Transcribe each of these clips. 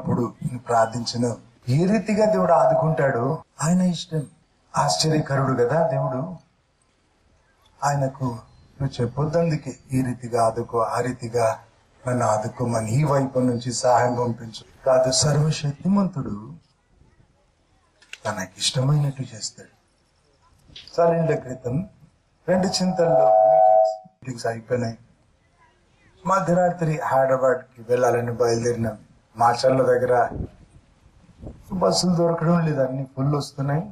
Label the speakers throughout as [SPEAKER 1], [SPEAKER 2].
[SPEAKER 1] అప్పుడు ప్రార్థించిన ఏ రీతిగా దేవుడు ఆదుకుంటాడో ఆయన ఇష్టం. ఆశ్చర్యకరుడు కదా దేవుడు. ఆయనకు నువ్వు చెప్పొద్దందుకే ఈ రీతిగా ఆదుకో, ఆ రీతిగా నన్ను ఆదుకోమని ఈ వైపు నుంచి సహాయం పంపించు కాదు. సర్వశక్తిమంతుడు తనకిష్టమైనట్టు చేస్తాడు. చాలేళ్ల క్రితం 2 చింతల్లో మీటింగ్స్ అయిపోయినాయి. మధ్యరాత్రి హైదరాబాద్ కి వెళ్ళాలని బయలుదేరినాం. మాచర్ల దగ్గర బస్సులు దొరకడం లేదు, అన్ని ఫుల్ వస్తున్నాయి.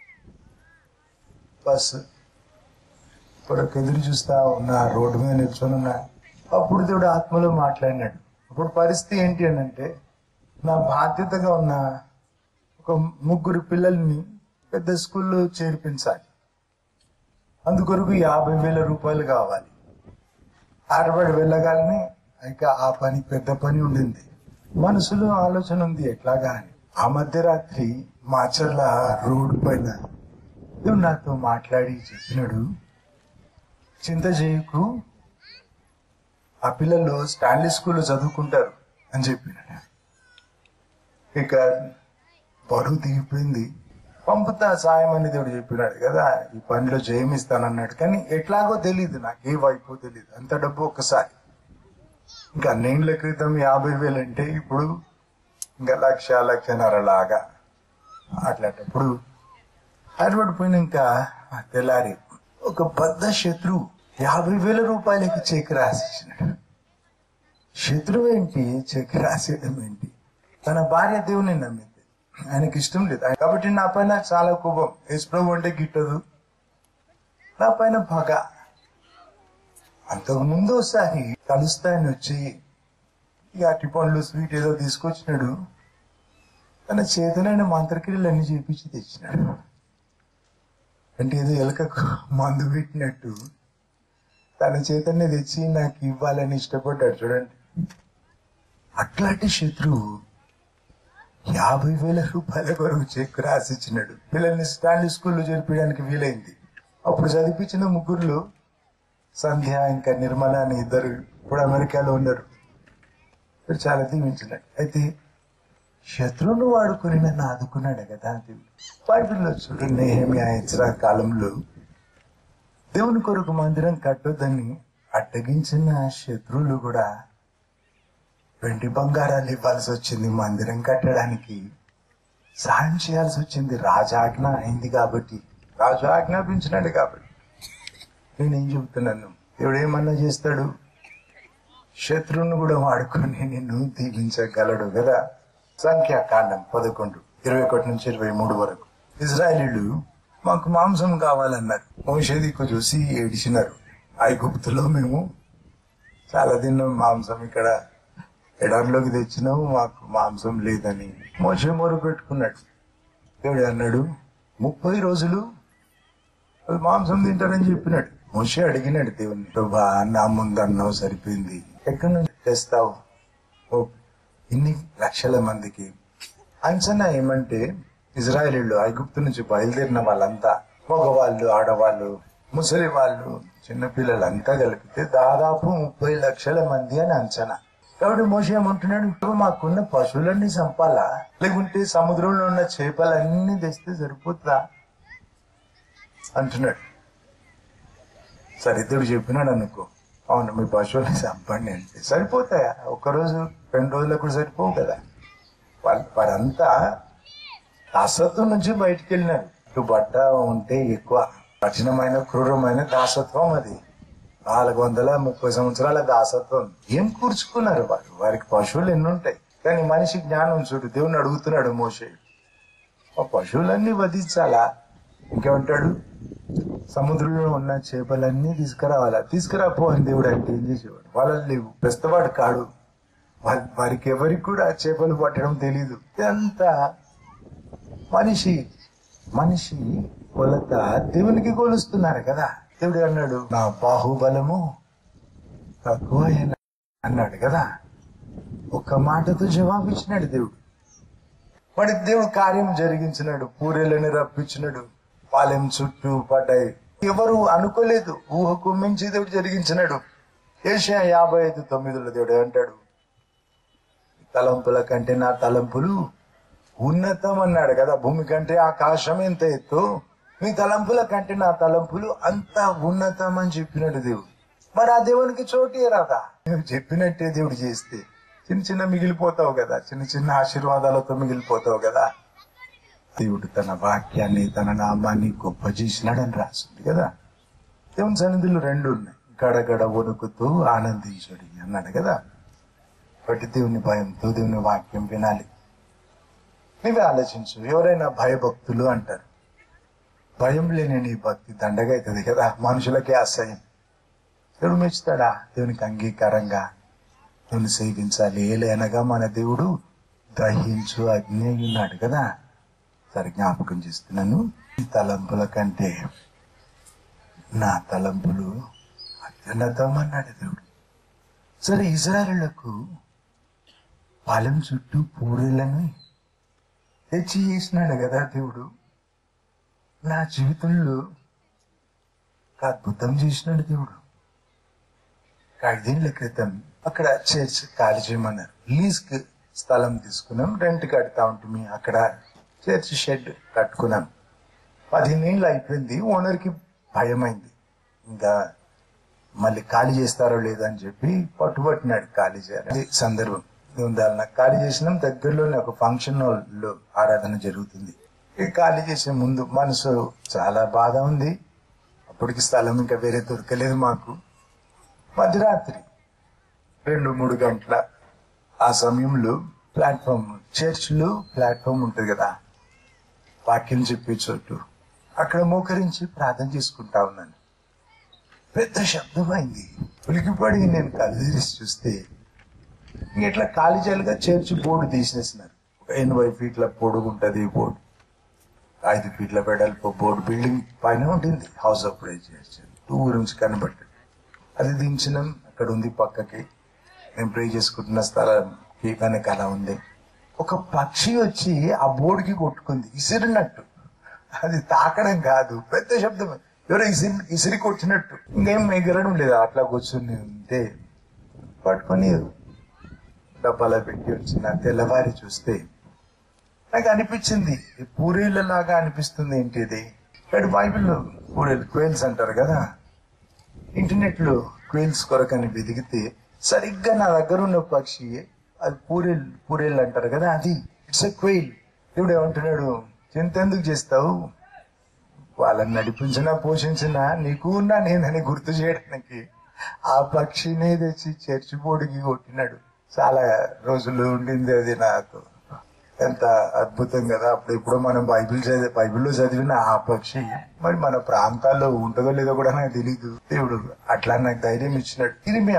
[SPEAKER 1] బస్సు కొరకు ఎదురు చూస్తా ఉన్నా, రోడ్డు మీద నిల్చొని ఉన్నా. అప్పుడు దేవుడు ఆత్మలో మాట్లాడినాడు. అప్పుడు పరిస్థితి ఏంటి అని అంటే, నా బాధ్యతగా ఉన్న ఒక 3 పిల్లల్ని పెద్ద స్కూల్లో చేర్పించాలి. అందుకొరకు 50,000 రూపాయలు కావాలి. ఆడబడి వెళ్ళగానే ఇక ఆ పని పెద్ద పని ఉండింది. మనసులో ఆలోచన ఉంది ఎట్లాగా అని. ఆ మధ్యరాత్రి మాచర్ల రోడ్డు పైన దేవుడు నాతో మాట్లాడి చెప్పినాడు, చింత చేయకు, ఆ పిల్లలు స్టాన్లీ స్కూల్లో చదువుకుంటారు అని చెప్పినాడు. ఇక బరువు దిగిపోయింది. పంపుతా సాయం అని దేవుడు చెప్పినాడు కదా, ఈ పనిలో జయమిస్తానన్నాడు. కానీ ఎట్లాగో తెలీదు, నాకు ఏ వైపు తెలీదు. అంత డబ్బు ఒక్కసారి. ఇంకా 2 ఏళ్ల క్రితం 50,000 అంటే ఇప్పుడు ఇంకా 1,00,000 లాగా అట్లాంటప్పుడు అడబడిపోయినాక తెల్లారి ఒక పెద్ద శత్రువు 50,000 రూపాయలకి చెక్ రాసిచ్చినాడు. శత్రువు ఏంటి, చెక్ రాసేయడం ఏంటి? తన భార్య దేవుని నమ్మింది, ఆయనకి ఇష్టం లేదు కాబట్టి నా పైన చాలా కోపం. యేసుప్రభు అంటే గిట్టదు, నా పైన పగ. అంతకు ముందు ఒకసారి కలుస్తాయని వచ్చి ఇక అట్టి పండ్లు స్వీట్ ఏదో తీసుకొచ్చినాడు. తన చేతనైన మంత్రక్రియలన్నీ చేపించి తెచ్చినాడు. అంటే ఏదో ఎలకకు మందు పెట్టినట్టు తన చేతనే తెచ్చి నాకు ఇవ్వాలని ఇష్టపడ్డాడు. చూడండి, అట్లాంటి శత్రువు 50,000 రూపాయల కొరకు చెక్ రాసిచ్చినాడు. పిల్లల్ని స్టాన్లీ స్కూల్లో చేర్పించడానికి వీలైంది. అప్పుడు చదివించిన 3 సంధ్య ఇంకా నిర్మల అని 2 ఇప్పుడు అమెరికాలో ఉన్నారు. చాలా దీవించినాడు. అయితే శత్రువును వాడుకొని నన్ను ఆదుకున్నాడు కదా దేవుడు. బైబిల్లో చూడు, నెహెమ్యా ఎజ్రా కాలంలో దేవుని కొరకు మందిరం కట్టొద్దని అడ్డగించిన శత్రువులు కూడా వెండి బంగారాలు ఇవ్వాల్సి వచ్చింది. మందిరం కట్టడానికి సాయం చేయాల్సి వచ్చింది. రాజాజ్ఞ అయింది కాబట్టి, రాజు ఆజ్ఞాపించినాడు కాబట్టి. నేనేం చెబుతున్నాను, దేవుడు ఏమన్నా చేస్తాడు, శత్రువును కూడా వాడుకొని నిన్ను దీవించగలడు కదా. సంఖ్యాకాండం 11, 21 నుంచి 23 వరకు. ఇజ్రాయేలీలు మాకు మాంసం కావాలన్నారు. మోషే దిక్కు చూసి ఏడిచినారు. ఐగుప్తులో మేము చాలా తిన్నాం మాంసం, ఇక్కడ ఎడారిలోకి తెచ్చినాము, మాకు మాంసం లేదని మోషే మొరు పెట్టుకున్నాడు. దేవుడు అన్నాడు, 30 రోజులు వాళ్ళు మాంసం తింటారని చెప్పినాడు. మోషే అడిగినాడు దేవుణ్ణి, ప్రభా నా ముందన్నావు సరిపోయింది, ఎక్కడి నుంచి తెస్తావు ఇన్ని లక్షల మందికి? అంచనా ఏమంటే, ఇజ్రాయేలీలు ఐగుప్తు నుంచి బయలుదేరిన వాళ్ళంతా, మగవాళ్ళు, ఆడవాళ్ళు, ముసలి వాళ్ళు, చిన్నపిల్లలంతా కలిపితే దాదాపు 30 లక్షల మంది అని అంచనా. కాబట్టి మోషే ఏమంటున్నాడు, మాకున్న పశువులన్నీ చంపాలా, లేకుంటే సముద్రంలో ఉన్న చేపలన్నీ తెస్తే సరిపోతుందా అంటున్నాడు. సరే దేవుడు చెప్పినాడు అనుకో, అవును మీ పశువుల్ని చంపండి అంటే సరిపోతాయా? 1 రోజు 2 రోజులకు కూడా సరిపోవు కదా. వారంతా దాసత్వం నుంచి బయటికి వెళ్ళినారు. ఇటు బట్ట ఉంటే ఎక్కువ కఠినమైన క్రూరమైన దాసత్వం అది. 430 సంవత్సరాల దాసత్వం. ఏం కూర్చుకున్నారు వారు? వారికి పశువులు ఎన్నుంటాయి. కానీ మనిషి జ్ఞానం చూడు, దేవుని అడుగుతున్నాడు మోషే, ఆ పశువులన్నీ వధించాలా? ఇంకేమంటాడు, సముద్రంలో ఉన్న చేపలన్నీ తీసుకురావాలా? తీసుకురాపో అని దేవుడు అంటే ఏం చేసేవాడు? వాళ్ళని లేవు, ప్రస్తువాడు కాడు. వారికి ఎవరికి కూడా చేపలు పట్టడం తెలీదు. ఇదంతా మనిషి కొలత దేవునికి కొలుస్తున్నారు కదా. దేవుడు అన్నాడు, నా బాహుబలము తక్కువ అన్నాడు కదా. ఒక్క మాటతో జవాబు ఇచ్చినాడు దేవుడు. మరి దేవుడు కార్యం జరిగించినాడు. పూరేళ్ళని రప్పించినాడు. పాలెం చుట్టూ పడ్డాయి. ఎవరు అనుకోలేదు, ఊహకు మించి దేవుడు జరిగించినాడు. యెషయా 55:9 దేవుడు అంటాడు, తలంపుల కంటే నా తలంపులు ఉన్నతం అన్నాడు కదా. భూమి కంటే ఆకాశం ఎంత ఎత్తు, మీ తలంపుల కంటే నా తలంపులు అంత ఉన్నతం అని చెప్పినాడు దేవుడు. మరి ఆ దేవునికి చోటే రాదా? నువ్వు చెప్పినట్టే దేవుడు చేస్తే చిన్న చిన్న మిగిలిపోతావు కదా, చిన్న చిన్న ఆశీర్వాదాలతో మిగిలిపోతావు కదా. దేవుడు తన వాక్యాన్ని, తన నామాన్ని గొప్ప చేసినాడని రాసింది కదా. దేవుని సన్నిధులు రెండు ఉన్నాయి, గడగడ వణుకుతూ ఆనందించుడి అన్నాడు కదా. బట్టి దేవుని భయంతో దేవుని వాక్యం వినాలి. నువ్వే ఆలోచించు. ఎవరైనా భయభక్తులు అంటారు. భయం లేని నీ భక్తి దండగా అవుతుంది కదా, మనుషులకే అసహ్యం. దేవుడు మెచ్చుతాడా? దేవునికి అంగీకారంగా దేవుని సేవించాలి. ఏలైనగా మన దేవుడు దహించు అగ్ని ఉన్నాడు కదా. సరే, జ్ఞాపకం చేస్తున్నాను. ఈ తలంపుల కంటే నా తలంపులు అత్యున్నతం అన్నాడు దేవుడు. సరే, ఇజ్రాయేలులకు పాలెం చుట్టూ పూరీలను తెచ్చి చేసినాడు కదా దేవుడు. నా జీవితంలో ఒక అద్భుతం చేసినాడు దేవుడు. 5 ఏళ్ల క్రితం అక్కడ చర్చ్ ఖాళీ చేయమన్నారు. లీజ్కి స్థలం తీసుకున్నాం, రెంట్ కడతా ఉంటుంది. అక్కడ చర్చ్ షెడ్ కట్టుకున్నాం. 15 ఏళ్ళు అయిపోయింది. ఓనర్కి భయమైంది, ఇంకా మళ్ళీ ఖాళీ చేస్తారో లేదో అని చెప్పి పట్టుబట్టినాడు ఖాళీ చేయాలి. సందర్భం నాకు ఖాళీ చేసినాం. దగ్గరలోనే ఒక ఫంక్షన్ హాల్లో ఆరాధన జరుగుతుంది. ఖాళీ చేసే ముందు మనసు చాలా బాధ ఉంది. అప్పటికి స్థలం ఇంకా వేరే దొరకలేదు మాకు. మధ్యరాత్రి 2-3 గంటల ఆ సమయంలో ప్లాట్ఫామ్, చర్చ్లో ప్లాట్ఫామ్ ఉంటుంది కదా, వాక్యం చెప్పే చోటు, అక్కడ మోకరించి ప్రార్థన చేసుకుంటా ఉన్నాను. పెద్ద శబ్దం అయింది. ఉలికిపడి నేను కళ్ళు తెరిచి చూస్తే ఇట్లా కాలిజాలుగా చర్చి బోర్డు తీసేసినారు. 80 ఫీట్ల పొడుగు ఉంటుంది బోర్డు, 5 ఫీట్ల వెడల్పు బోర్డు. బిల్డింగ్ పైన ఉంటుంది హౌస్ ఆఫ్ ప్రేయర్ చర్చ్. ఊరు నుంచి కనబడ్డాడు. అది దించినాం. అక్కడ ఉంది పక్కకి, మేము ప్రే చేసుకుంటున్న స్థలంకి వెనక అలా ఉంది. ఒక పక్షి వచ్చి ఆ బోర్డుకి కొట్టుకుంది, ఇసిరినట్టు. అది తాకడం కాదు, పెద్ద శబ్దం. ఎవరో ఇసిరి కొట్టినట్టు. ఇంకేం ఎగరడం లేదు, అట్లా కూర్చొని ఉంటే పట్టుకొని డబ్బాలో పెట్టి వచ్చిన. తెల్లవారి చూస్తే నాకు అనిపించింది, పూరీలలాగా అనిపిస్తుంది. ఏంటిది? ఇక్కడ బైబిల్లో పూరీలు, క్వేల్స్ అంటారు కదా. ఇంటర్నెట్ లో క్వేల్స్ కొరకని వెతికితే సరిగ్గా నా దగ్గర ఉన్న పక్షి, అది పూరేళ్ళు అంటారు కదా, అది ఇట్స్ ఎ క్వెయిల్. దేవుడు ఏమంటున్నాడు, చింతెందుకు చేస్తావు, వాళ్ళని నడిపించినా పోషించినా నీకు ఉన్నా నేనని గుర్తు చేయడానికి ఆ పక్షినే తెచ్చి చర్చి బోర్డుకి కొట్టినాడు. చాలా రోజులు ఉండింది అది. నాకు ఎంత అద్భుతం కదా. అప్పుడు ఇప్పుడు మనం బైబిల్లో చదివిన ఆ పక్షి మరి మన ప్రాంతాల్లో ఉంటుందో లేదో కూడా నాకు తెలీదు. దేవుడు అట్లా నాకు ధైర్యం ఇచ్చినాడు. ఇర్మియా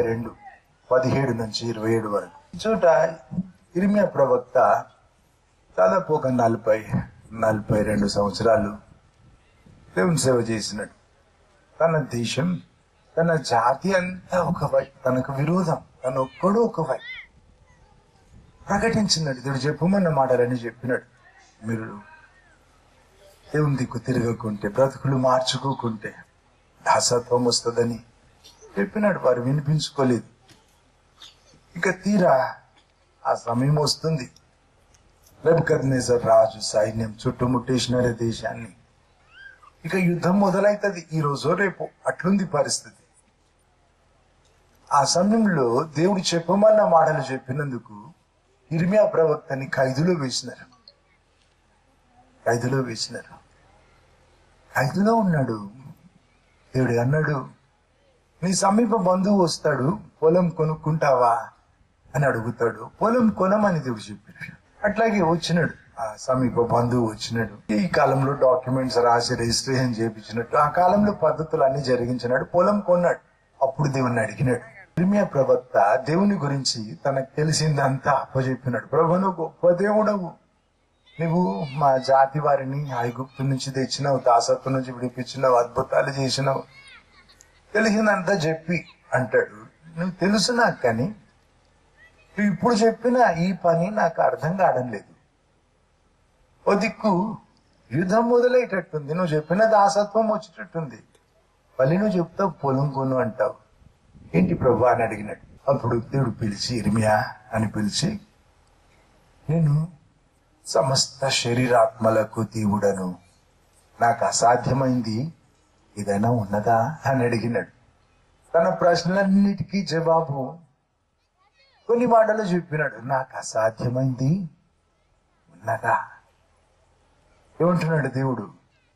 [SPEAKER 1] 32:17-27 వరకు చోట ఇర్మియా ప్రవక్త దాదాపు ఒక 42 సంవత్సరాలు దేవుని సేవ చేసినాడు. తన దేశం, తన జాతి అంతా ఒకవై, తనకు విరోధం, తను ఒక్కడు ఒకవై ప్రకటించినాడు. దేవుడు చెప్పమన్న మాటలని చెప్పినాడు. మీరు దేవుని దిక్కు తిరగకుంటే, బ్రతుకులు మార్చుకోకుంటే దాసత్వం వస్తుందని చెప్పినాడు. వారు వినిపించుకోలేదు. ఇక తీరా ఆ సమయం వస్తుంది. నెబుకద్నెజర్ రాజు సైన్యం చుట్టుముట్టేసినాడు దేశాన్ని. ఇక యుద్ధం మొదలైతుంది ఈ రోజు రేపు, అట్లుంది పరిస్థితి. ఆ సమయంలో దేవుడు చెప్పమన్న మాటలు చెప్పినందుకు ఇర్మియా ప్రవక్తని ఖైదులో వేసినారు. ఖైదులో ఉన్నాడు. దేవుడు అన్నాడు, నీ సమీప బంధువు వస్తాడు, పొలం కొనుక్కుంటావా అని అడుగుతాడు. పొలం కొనమని దేవుడు చెప్పాడు. అట్లాగే వచ్చినాడు, ఆ సమీప బంధువు వచ్చినాడు. ఈ కాలంలో డాక్యుమెంట్స్ రాసి రిజిస్ట్రేషన్ చేయించినట్టు ఆ కాలంలో పద్ధతులు అన్ని జరిగించినాడు. పొలం కొన్నాడు. అప్పుడు దేవుణ్ణి అడిగినాడు. ఇర్మియా ప్రవక్త దేవుని గురించి తనకు తెలిసిందంతా అప్పచెప్పినాడు. ప్రభు, నువ్వు గొప్ప దేవుడవు, నువ్వు మా జాతి వారిని ఐగుప్తు నుంచి తెచ్చినావు, దాసత్వం నుంచి విడిపించినావు, అద్భుతాలు చేసినావు, తెలిసిందంతా చెప్పి అంటాడు. నువ్వు తెలుసు నాకు, కానీ నువ్వు ఇప్పుడు చెప్పిన ఈ పని నాకు అర్థం కావడం లేదు. ఓ దిక్కు యుద్ధం మొదలయ్యేటట్టుంది, నువ్వు చెప్పిన దాసత్వం వచ్చేటట్టుంది, మళ్ళీ నువ్వు చెప్తావు పొలం కొను అంటావు. ఏంటి ప్రభు అని అడిగినాడు. అప్పుడు దేవుడు పిలిచి ఇర్మియా అని పిలిచి, నేను సమస్త శరీరాత్మలకు దేవుడను, నాకు అసాధ్యమైంది ఏదైనా ఉన్నదా అని అడిగినాడు. తన ప్రశ్నలన్నిటికీ జవాబు కొన్ని మాటలు చెప్పినాడు. నాకు అసాధ్యమైంది ఉన్నదా? ఏమంటున్నాడు దేవుడు?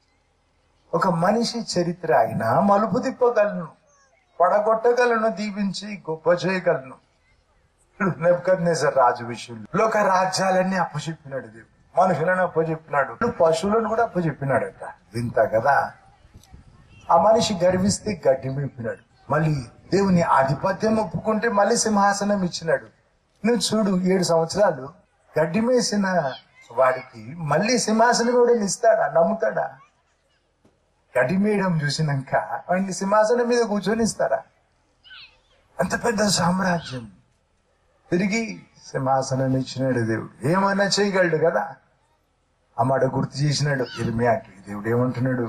[SPEAKER 1] ఒక మనిషి చరిత్ర అయినా మలుపు తిప్పగలను, పడగొట్టగలను, దీవించి గొప్ప చేయగలను. నెబుకద్నెజర్ రాజు విషయంలో లోక రాజ్యాలన్నీ అప్పచెప్పినాడు దేవుడు, మనుషులను అప్పచెప్పినాడు, పశువులను కూడా అప్పచెప్పినాడట. వింత కదా. ఆ మనిషి గర్విస్తే గడ్డి మేపినాడు, మళ్ళీ దేవుని ఆధిపత్యం ఒప్పుకుంటే మళ్ళీ సింహాసనం ఇచ్చినాడు. నువ్వు చూడు, 7 సంవత్సరాలు గడ్డి మేసిన వాడికి మళ్ళీ సింహాసనం కూడా ఇస్తాడా? నమ్ముతాడా? గడ్డి మేయడం చూసినాక వాడిని సింహాసనం మీద కూర్చొని ఇస్తారా? అంత పెద్ద సామ్రాజ్యం తిరిగి సింహాసనం ఇచ్చినాడు దేవుడు. ఏమైనా చేయగలడు కదా. ఆ మాట గుర్తు చేసినాడు ఇర్మియాకి. దేవుడు ఏమంటున్నాడు?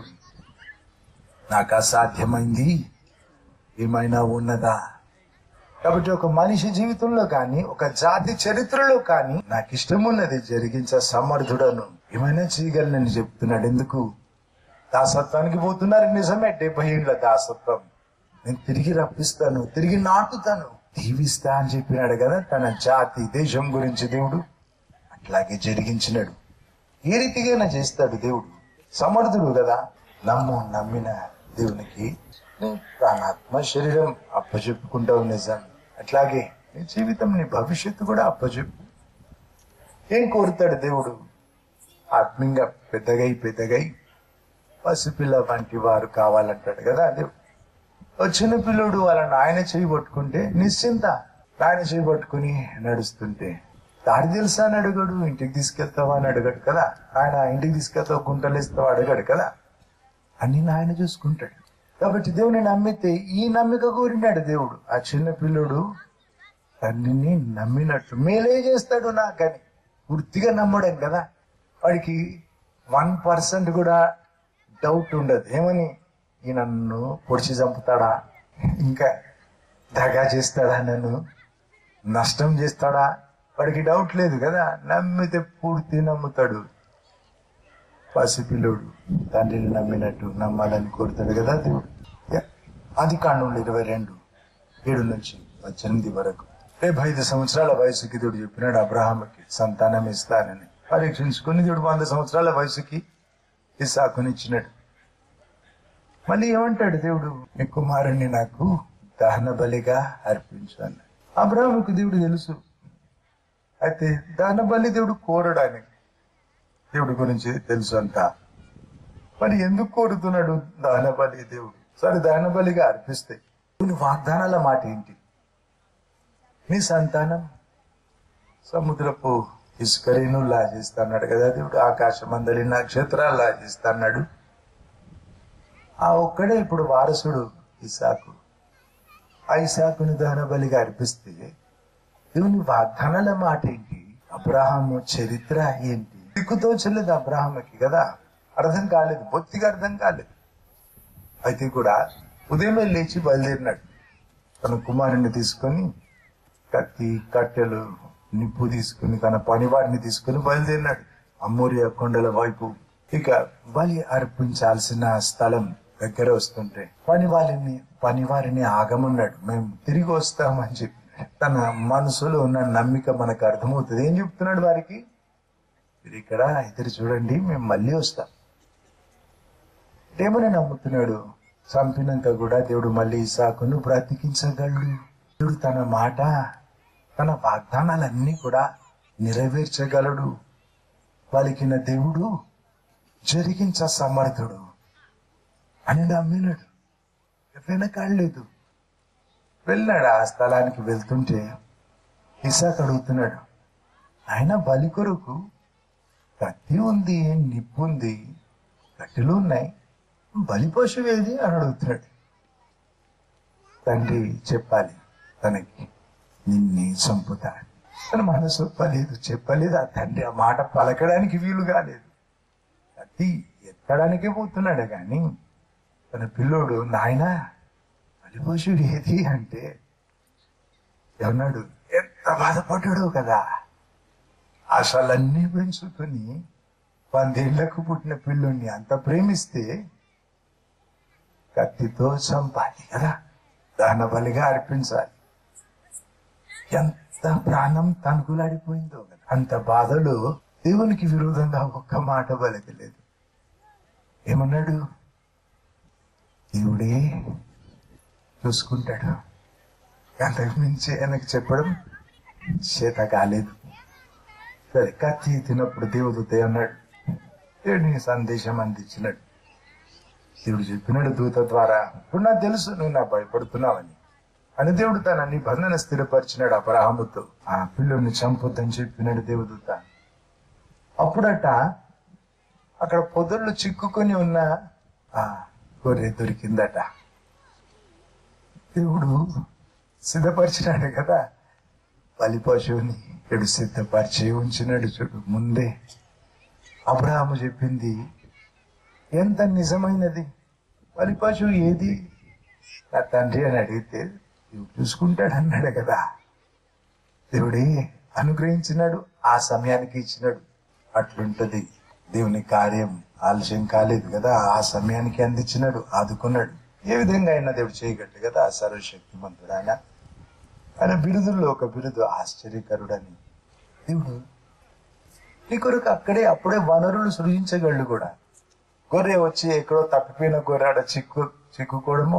[SPEAKER 1] నాకు అసాధ్యమైంది ఏమైనా ఉన్నదా? కాబట్టి ఒక మనిషి జీవితంలో కానీ, ఒక జాతి చరిత్రలో కానీ నాకు ఇష్టం ఉన్నది జరిగించే సమర్థుడను, ఏమైనా చేయగలనని చెప్తున్నాడు. ఎందుకు? దాసత్వానికి పోతున్నారు, నిజమే, 70 ఏళ్ల దాసత్వం. నేను తిరిగి రప్పిస్తాను, తిరిగి నాటుతాను, దీవిస్తా అని చెప్పినాడు కదా తన జాతి దేశం గురించి దేవుడు. అట్లాగే జరిగించినాడు. ఏ రీతిగా చేస్తాడు దేవుడు? సమర్థుడు కదా. నమ్మిన దేవునికి ప్రాణాత్మ శరీరం అప్పచెప్పుకుంటావు, నిజం. అట్లాగే నీ జీవితం, నీ భవిష్యత్తు కూడా అప్పచెప్పు. ఏం కోరుతాడు దేవుడు? ఆత్మీయంగా పెద్దగై పసిపిల్ల వంటి వారు కావాలంటాడు కదా దేవుడు. చిన్న పిల్లోడు వాళ్ళ నాయన చేయి పట్టుకుంటే నిశ్చింత, నాయన చేయి పట్టుకుని నడుస్తుంటే దారి తెలుసా అని అడగడు, ఇంటికి తీసుకెళ్తావా అని అడగడు కదా. ఆయన ఇంటికి తీసుకెళ్తావు, గుంటలేస్తావా అడగడు కదా. అన్ని నాయన చూసుకుంటాడు. కాబట్టి దేవుని నమ్మితే ఈ నమ్మిక కోరినాడు దేవుడు. ఆ చిన్న పిల్లోడు తండ్రిని నమ్మినట్టు మేలే చేస్తాడు నాకని పూర్తిగా నమ్మడం కదా. వాడికి 1% కూడా డౌట్ ఉండదు. ఏమని? ఈ నన్ను పొడిచి చంపుతాడా, ఇంకా దగా చేస్తాడా, నన్ను నష్టం చేస్తాడా, వాడికి డౌట్ లేదు కదా. నమ్మితే పూర్తి నమ్ముతాడు. పసిపిల్లోడు తండ్రిని నమ్మినట్టు నమ్మాలని కోరుతాడు కదా దేవుడు. ఆదికాండంలో 22:7-18 వరకు 75 సంవత్సరాల వయసుకి దేవుడు చెప్పినాడు అబ్రహాముకి సంతానం ఇస్తానని. పరీక్షించుకుని దేవుడు 100 సంవత్సరాల వయసుకి ఇస్సాకునిచ్చినాడు. మళ్ళీ ఏమంటాడు దేవుడు? నీ కుమారుణ్ణి నాకు దహన బలిగా అర్పించు అన్నాడు. అబ్రహాముకు దేవుడు తెలుసు. అయితే దహన బలి దేవుడు కోరడానికి, దేవుడి గురించి తెలుసు అంట. మరి ఎందుకు కోరుతున్నాడు దహన బలి దేవుడు? సరే, దహన బలిగా అర్పిస్తే కొన్ని వాగ్దానాల మాట ఏంటి? నీ సంతానం సముద్రపు ఇసుకరేను లాజిస్తాడు కదా దేవుడు, ఆకాశమందలి నక్షత్రాలు లాజిస్తాడు. ఆ ఒక్కడే ఇప్పుడు వారసుడు ఇస్సాకు. ఆ ఇస్సాకుని దహన బలిగా అర్పిస్తే దేవుని వాగ్దానాల మాట ఏంటి? అబ్రహాము చరిత్ర ఏంటి? దిక్కుతో చెల్లెదు అబ్రహాముకి కదా. అర్థం కాలేదు, బొత్తిగా అర్థం కాలేదు. అయితే కూడా ఉదయమే లేచి బయలుదేరినాడు. తన కుమారుని తీసుకొని కత్తి, కట్టెలు, నిప్పు తీసుకుని తన పనివారిని తీసుకుని బయలుదేరినాడు అమ్మోరియా కొండల వైపు. ఇక బలి అర్పించాల్సిన స్థలం దగ్గర వస్తుంటే పనివారిని ఆగమన్నాడు. మేము తిరిగి వస్తామని చెప్పి తన మనసులో ఉన్న నమ్మిక మనకు అర్థమవుతుంది. ఏం చెప్తున్నాడు వారికి? మీరు ఇక్కడ ఎదురు చూడండి, మేము మళ్ళీ వస్తాం. ఏమని నమ్ముతున్నాడు? చంపినాక కూడా దేవుడు మళ్ళీ ఇస్సాకును బ్రతికించగలడు. దేవుడు తన మాట, తన వాగ్దానాలన్నీ కూడా నెరవేర్చగలడు. పలికిన దేవుడు జరిగించ సమర్థుడు అని నమ్మినాడు. వెనకాడలేదు. వెళ్ళాడు. ఆ స్థలానికి వెళ్తుంటే ఇస్సాకు అడుగుతున్నాడు, ఆయన బలి కొరకు కత్తి ఉంది, నిప్పు ఉంది, కట్టెలు ఉన్నాయి, బలి పశువు ఏది అని అడుగుతున్నాడు. తండ్రి చెప్పాలి తనకి, నిన్నే చంపుతాడు. తన మనసు ఒప్పలేదు, చెప్పలేదు. ఆ తండ్రి ఆ మాట పలకడానికి వీలు కాలేదు. కత్తి ఎత్తడానికే పోతున్నాడు కానీ తన పిల్లోడు, నాయనా బలి పశువు ఏది అంటే ఏమన్నాడు? ఎంత బాధపడ్డాడు కదా. ఆశలన్నీ పెంచుకొని 100 ఏళ్లకు పుట్టిన పిల్లుణ్ణి అంత ప్రేమిస్తే కత్తితో చంపాలి కదా, దహన బలిగా అర్పించాలి. ఎంత ప్రాణం తనుకులాడిపోయిందో కదా. అంత బాధలో దేవునికి విరోధంగా ఒక్క మాట పలకలేదు. ఏమన్నాడు? దేవుడే చూసుకుంటాడు. అంతకు మించి ఆయనకు చెప్పడం చేత కాలేదు. సరే, కత్తి తిన్నప్పుడు దేవుడితో అన్నాడు, దేవుడిని సందేశం అందించినాడు. దేవుడు చెప్పినాడు దూత ద్వారా, ఇప్పుడు నాకు తెలుసు నువ్వు నా భయపడుతున్నావని అని దేవుడు తన నిబంధన స్థిరపరిచినాడు అబ్రహాముతో. ఆ పిల్లుని చంపొద్దని చెప్పినాడు దేవదూత. అప్పుడట అక్కడ పొదళ్ళు చిక్కుకొని ఉన్న ఆ గొర్రె దొరికిందట. దేవుడు సిద్ధపరిచినాడు కదా బలి పశువుని. ఎడు సిద్ధపరిచి ఉంచినాడు చూడు ముందే. అబ్రహాము చెప్పింది ఎంత నిజమైనది. బలి పశువు ఏది నా తండ్రి అని అడిగితే దేవుడు చూసుకుంటాడు అన్నాడు కదా. దేవుడే అనుగ్రహించినాడు, ఆ సమయానికి ఇచ్చినాడు. అట్లుంటది దేవుని కార్యం. ఆలస్యం కాలేదు కదా, ఆ సమయానికి అందించినాడు, ఆదుకున్నాడు. ఏ విధంగా అయినా దేవుడు చేయగలడు కదా. సర్వశక్తిమంతుడు ఆయన. ఆయన బిరుదుల్లో ఒక బిరుదు ఆశ్చర్యకరుడని. దేవుడు నీ కొరకు అప్పుడే వనరులు సృజించగలడు కూడా. గొర్రె వచ్చి ఎక్కడో తప్పిపోయిన గొర్రె ఆడ చిక్కుకోవడం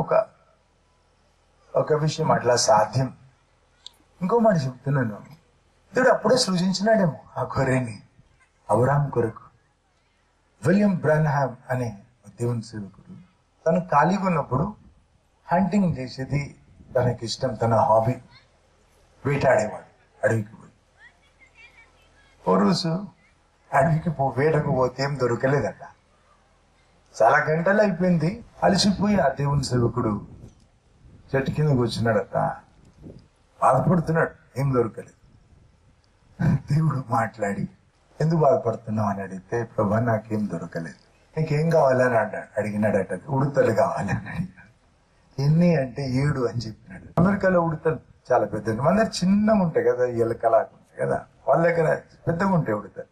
[SPEAKER 1] ఒక విషయం, అట్లా సాధ్యం. ఇంకో మాట చెప్తున్నాను, దేవుడు అప్పుడే సృజించినాడేమో ఆ గొర్రెని అబ్రహాం కొరకు. విలియం బ్రన్హామ్ అనే దేవుని సేవకుడు తను ఖాళీగా ఉన్నప్పుడు హంటింగ్ చేసేది తనకిష్టం, తన హాబీ. వేటాడేవాడు అడవికి పోయి. ఓ రోజు అడవికి వేటకు పోతే ఏం దొరకలేదట. చాలా గంటలు అయిపోయింది. అలసిపోయి ఆ దేవుని సేవకుడు చెట్టు కింద కూర్చున్నాడట. బాధపడుతున్నాడు, ఏం దొరకలేదు. దేవుడు మాట్లాడి ఎందుకు బాధపడుతున్నావు అని అడిగితే, ప్రభా నాకేం దొరకలేదు, నీకేం కావాలని అడిగినాడట. ఉడతలు కావాలని అడిగినాడు. ఎన్ని అంటే 7 అని చెప్పినాడు. అమెరికాలో ఉడతలు చాలా పెద్దవి, మన దగ్గర చిన్నగా ఉంటాయి కదా, ఎలకలాగా ఉంటాయి కదా, వాళ్ళ దగ్గర పెద్దగా ఉంటాయి ఉడతలు.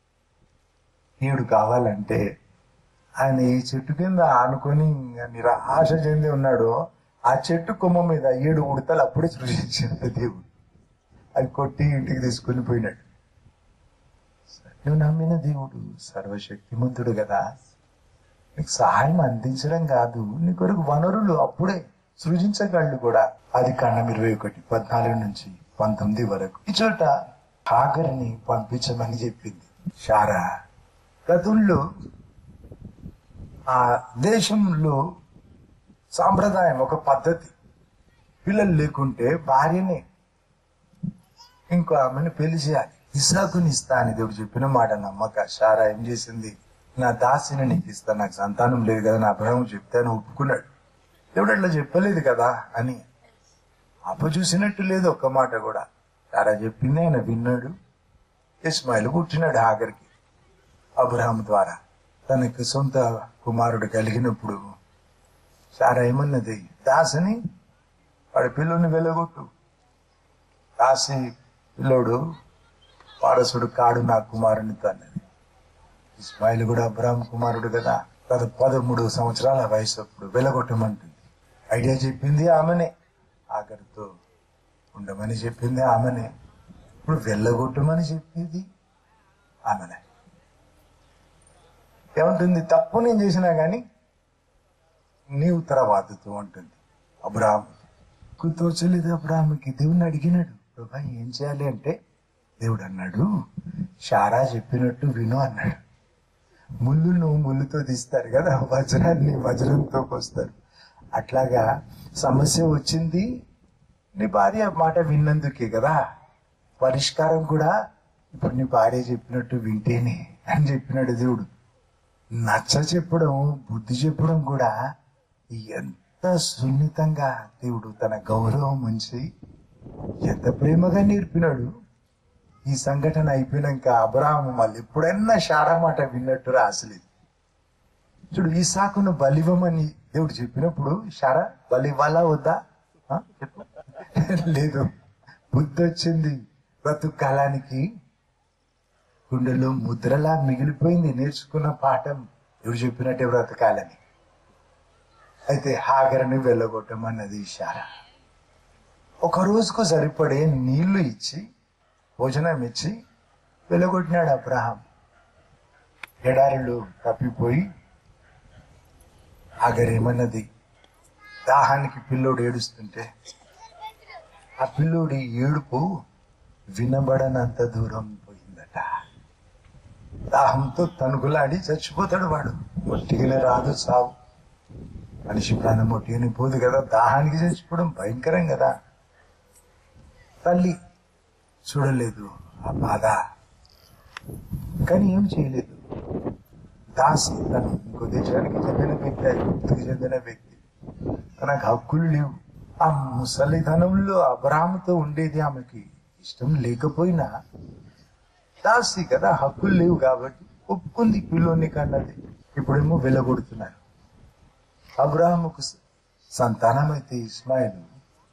[SPEAKER 1] 7 కావాలంటే ఆయన ఈ చెట్టు కింద ఆనుకొని నిరాశ చెంది ఉన్నాడు. ఆ చెట్టు కొమ్మ మీద 7 ఉడతలు అప్పుడే సృష్టించాడు దేవుడు. అవి కొట్టి ఇంటికి తీసుకుని పోయినాడు. నువ్వు నమ్మిన దేవుడు సర్వశక్తిమంతుడు కదా. నీకు సహాయం అందించడం కాదు, నీ కొరకు వనరులు అప్పుడే సృజించగలడు కూడా. ఆదికాండం 21:14-19 వరకు. ఈ చోట హాగర్ని పంపించమని చెప్పింది శారా. గతంలో ఆ దేశంలో సాంప్రదాయం, ఒక పద్ధతి, పిల్లలు లేకుంటే భార్యనే ఇంకో ఆమెను పెళ్లి చేయాలి. ఇస్సాకుని ఇస్తా అని దేవుడు చెప్పిన మాట నమ్మక శారా ఏం చేసింది, నా దాసిని నీకు ఇస్తా, నాకు సంతానం లేదు కదా, నా అబ్రహాము చెప్తే అని ఒప్పుకున్నాడు. దేవుడు అట్లా చెప్పలేదు కదా అని అపచూసినట్టు లేదు ఒక్క మాట కూడా. శారా చెప్పింది ఆయన విన్నాడు. ఇస్మాయిల్ పుట్టినాడు హాగర్కి అబ్రహాము ద్వారా. తనకు సొంత కుమారుడు కలిగినప్పుడు శారా ఏమన్నది, దాసిని వాడి పిల్లోని వెలగొట్టు, దాసి పిల్లోడు వారసుడు కాడు నా కుమారునితో అన్నది. ఇస్మాయిల్ కూడా అబ్రహాం కుమారుడు కదా. 13 సంవత్సరాల వయసు అప్పుడు వెలగొట్టమంటుంది. ఐడియా చెప్పింది ఆమెనే, ఆఖరితో ఉండమని చెప్పింది ఆమెనే, ఇప్పుడు వెళ్ళగొట్టమని చెప్పింది ఆమెనే. ఏమంటుంది, తప్పు నేను చేసినా గాని నీ ఉత్తరవాదుతూ ఉంటుంది. అబ్రహాం తోచలేదు అబ్రహాంకి. దేవుణ్ణి అడిగినాడు, ప్రభా ఏం చేయాలి అంటే, దేవుడు అన్నాడు శారా చెప్పినట్టు విను అన్నాడు. ముళ్ళును ముళ్ళుతో తీస్తారు కదా, వజ్రాన్ని వజ్రంతో కోస్తారు. అట్లాగా సమస్య వచ్చింది నీ భార్య మాట విన్నందుకే కదా. పరిష్కారం కూడా ఇప్పుడు నీ భార్య చెప్పినట్టు వింటేనే అని చెప్పినాడు దేవుడు. నచ్చ చెప్పడం, బుద్ధి చెప్పడం కూడా ఎంత సున్నితంగా దేవుడు తన గౌరవం ఉంచి ఎంత ప్రేమగా నేర్పినాడు. ఈ సంఘటన అయిపోయినాక అబ్రహాము మళ్ళీ ఎప్పుడైనా శారా మాట విన్నట్టు రాసలేదు. చూడు, ఇస్సాకును బలివ్వమని దేవుడు చెప్పినప్పుడు శారా బలి ఇవ్వాలా వద్దా? చెప్పు. లేదు, బుద్ధి వచ్చింది. బ్రతుకు కాలానికి గుండెలో ముద్రలా మిగిలిపోయింది. నేర్చుకున్న పాఠం ఎవరు చెప్పినట్టే బ్రతకాలని. అయితే హాగరుని వెళ్ళగొట్టమన్నది ఇషారా. ఒక రోజుకు సరిపడే నీళ్లు ఇచ్చి భోజనం ఇచ్చి వెళ్ళగొట్టినాడు అబ్రహాం. ఎడారిలో తప్పిపోయి హాగరేమన్నది, దాహానికి పిల్లోడు ఏడుస్తుంటే ఆ పిల్లోడి ఏడుపు వినబడనంత దూరం పోయిందట. దాహంతో తణుకులాడి చచ్చిపోతాడు వాడు. ఒట్టిగానే రాదు సావు. మనిషి ప్రాణం ఒట్టిగానే పోదు కదా. దాహానికి చచ్చిపోవడం భయంకరం కదా. తల్లి చూడలేదు ఆ బాధ, కానీ ఏం చేయలేదు. దాసి, తను ఇంకో దేశానికి చెందిన వ్యక్తి, ఐగుప్తుకి చెందిన వ్యక్తి, తనకు హక్కులు లేవు. ఆ ముసలితనంలో అబ్రాహాముతో ఉండేది ఆమెకి ఇష్టం లేకపోయినా దాసి కదా, హక్కులు లేవు కాబట్టి ఒప్పుకుంది. పిల్లోని కన్నది. ఇప్పుడేమో వెళ్ళగొడుతున్నారు. అబ్రాహాముకు సంతానం అయితే ఇస్మాయిలు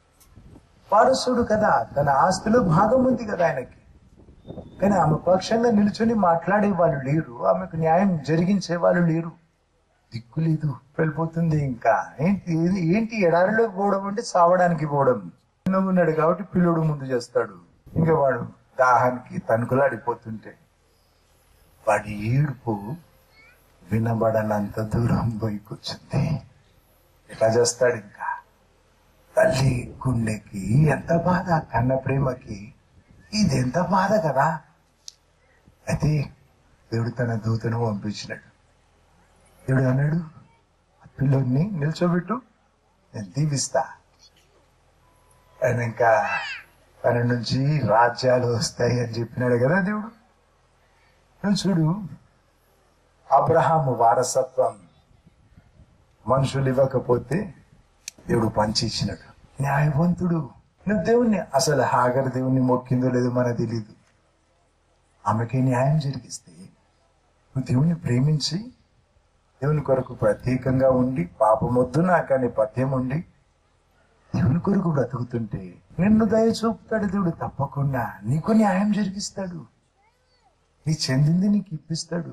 [SPEAKER 1] వారసుడు కదా, తన ఆస్తిలో భాగం ఉంది కదా ఆయనకి. కానీ ఆమె పక్షంగా నిల్చొని మాట్లాడే వాళ్ళు లేరు, ఆమెకు న్యాయం జరిగించే వాళ్ళు లేరు. దిక్కు లేదు, వెళ్ళిపోతుంది. ఇంకా ఏంటి ఎడారిలో పోవడం అంటే సావడానికి పోవడం. ఉన్నాడు కాబట్టి పిల్లోడు ముందు చేస్తాడు. ఇంకా వాడు దాహానికి తణుకులాడిపోతుంటే వాడి ఏడుపు వినబడనంత దూరం పోయి కూర్చుంది. ఎట్లా చేస్తాడు? ఇంకా తల్లి గుండెకి ఎంత బాధ, కన్న ప్రేమకి ఇది ఎంత బాధ కదా. అయితే దేవుడు తన దూతను పంపించినాడు. దేవుడు అన్నాడు, ఆ పిల్లోడిని నిల్చోబెట్టు, నేను దీవిస్తా. ఆయన ఇంకా తన నుంచి రాజ్యాలు వస్తాయి అని చెప్పినాడు కదా దేవుడు. నువ్వు చూడు, అబ్రహాము వారసత్వం మనుషులు ఇవ్వకపోతే దేవుడు పంచి ఇచ్చినాడు. న్యాయవంతుడు. నువ్వు దేవుణ్ణి, అసలు హాగర్ దేవుణ్ణి మొక్కిందో లేదో మనకు తెలీదు. ఆమెకి న్యాయం జరిగిస్తే నువ్వు దేవుణ్ణి ప్రేమించి దేవుని కొరకు ప్రత్యేకంగా ఉండి, పాపమొద్దు నాకని పథ్యం ఉండి దేవుని కొరకు బ్రతుకుతుంటే నిన్ను దయ చూపుతాడు దేవుడు. తప్పకుండా నీకు న్యాయం జరిగిస్తాడు. నీ చెందింది నీకు ఇప్పిస్తాడు.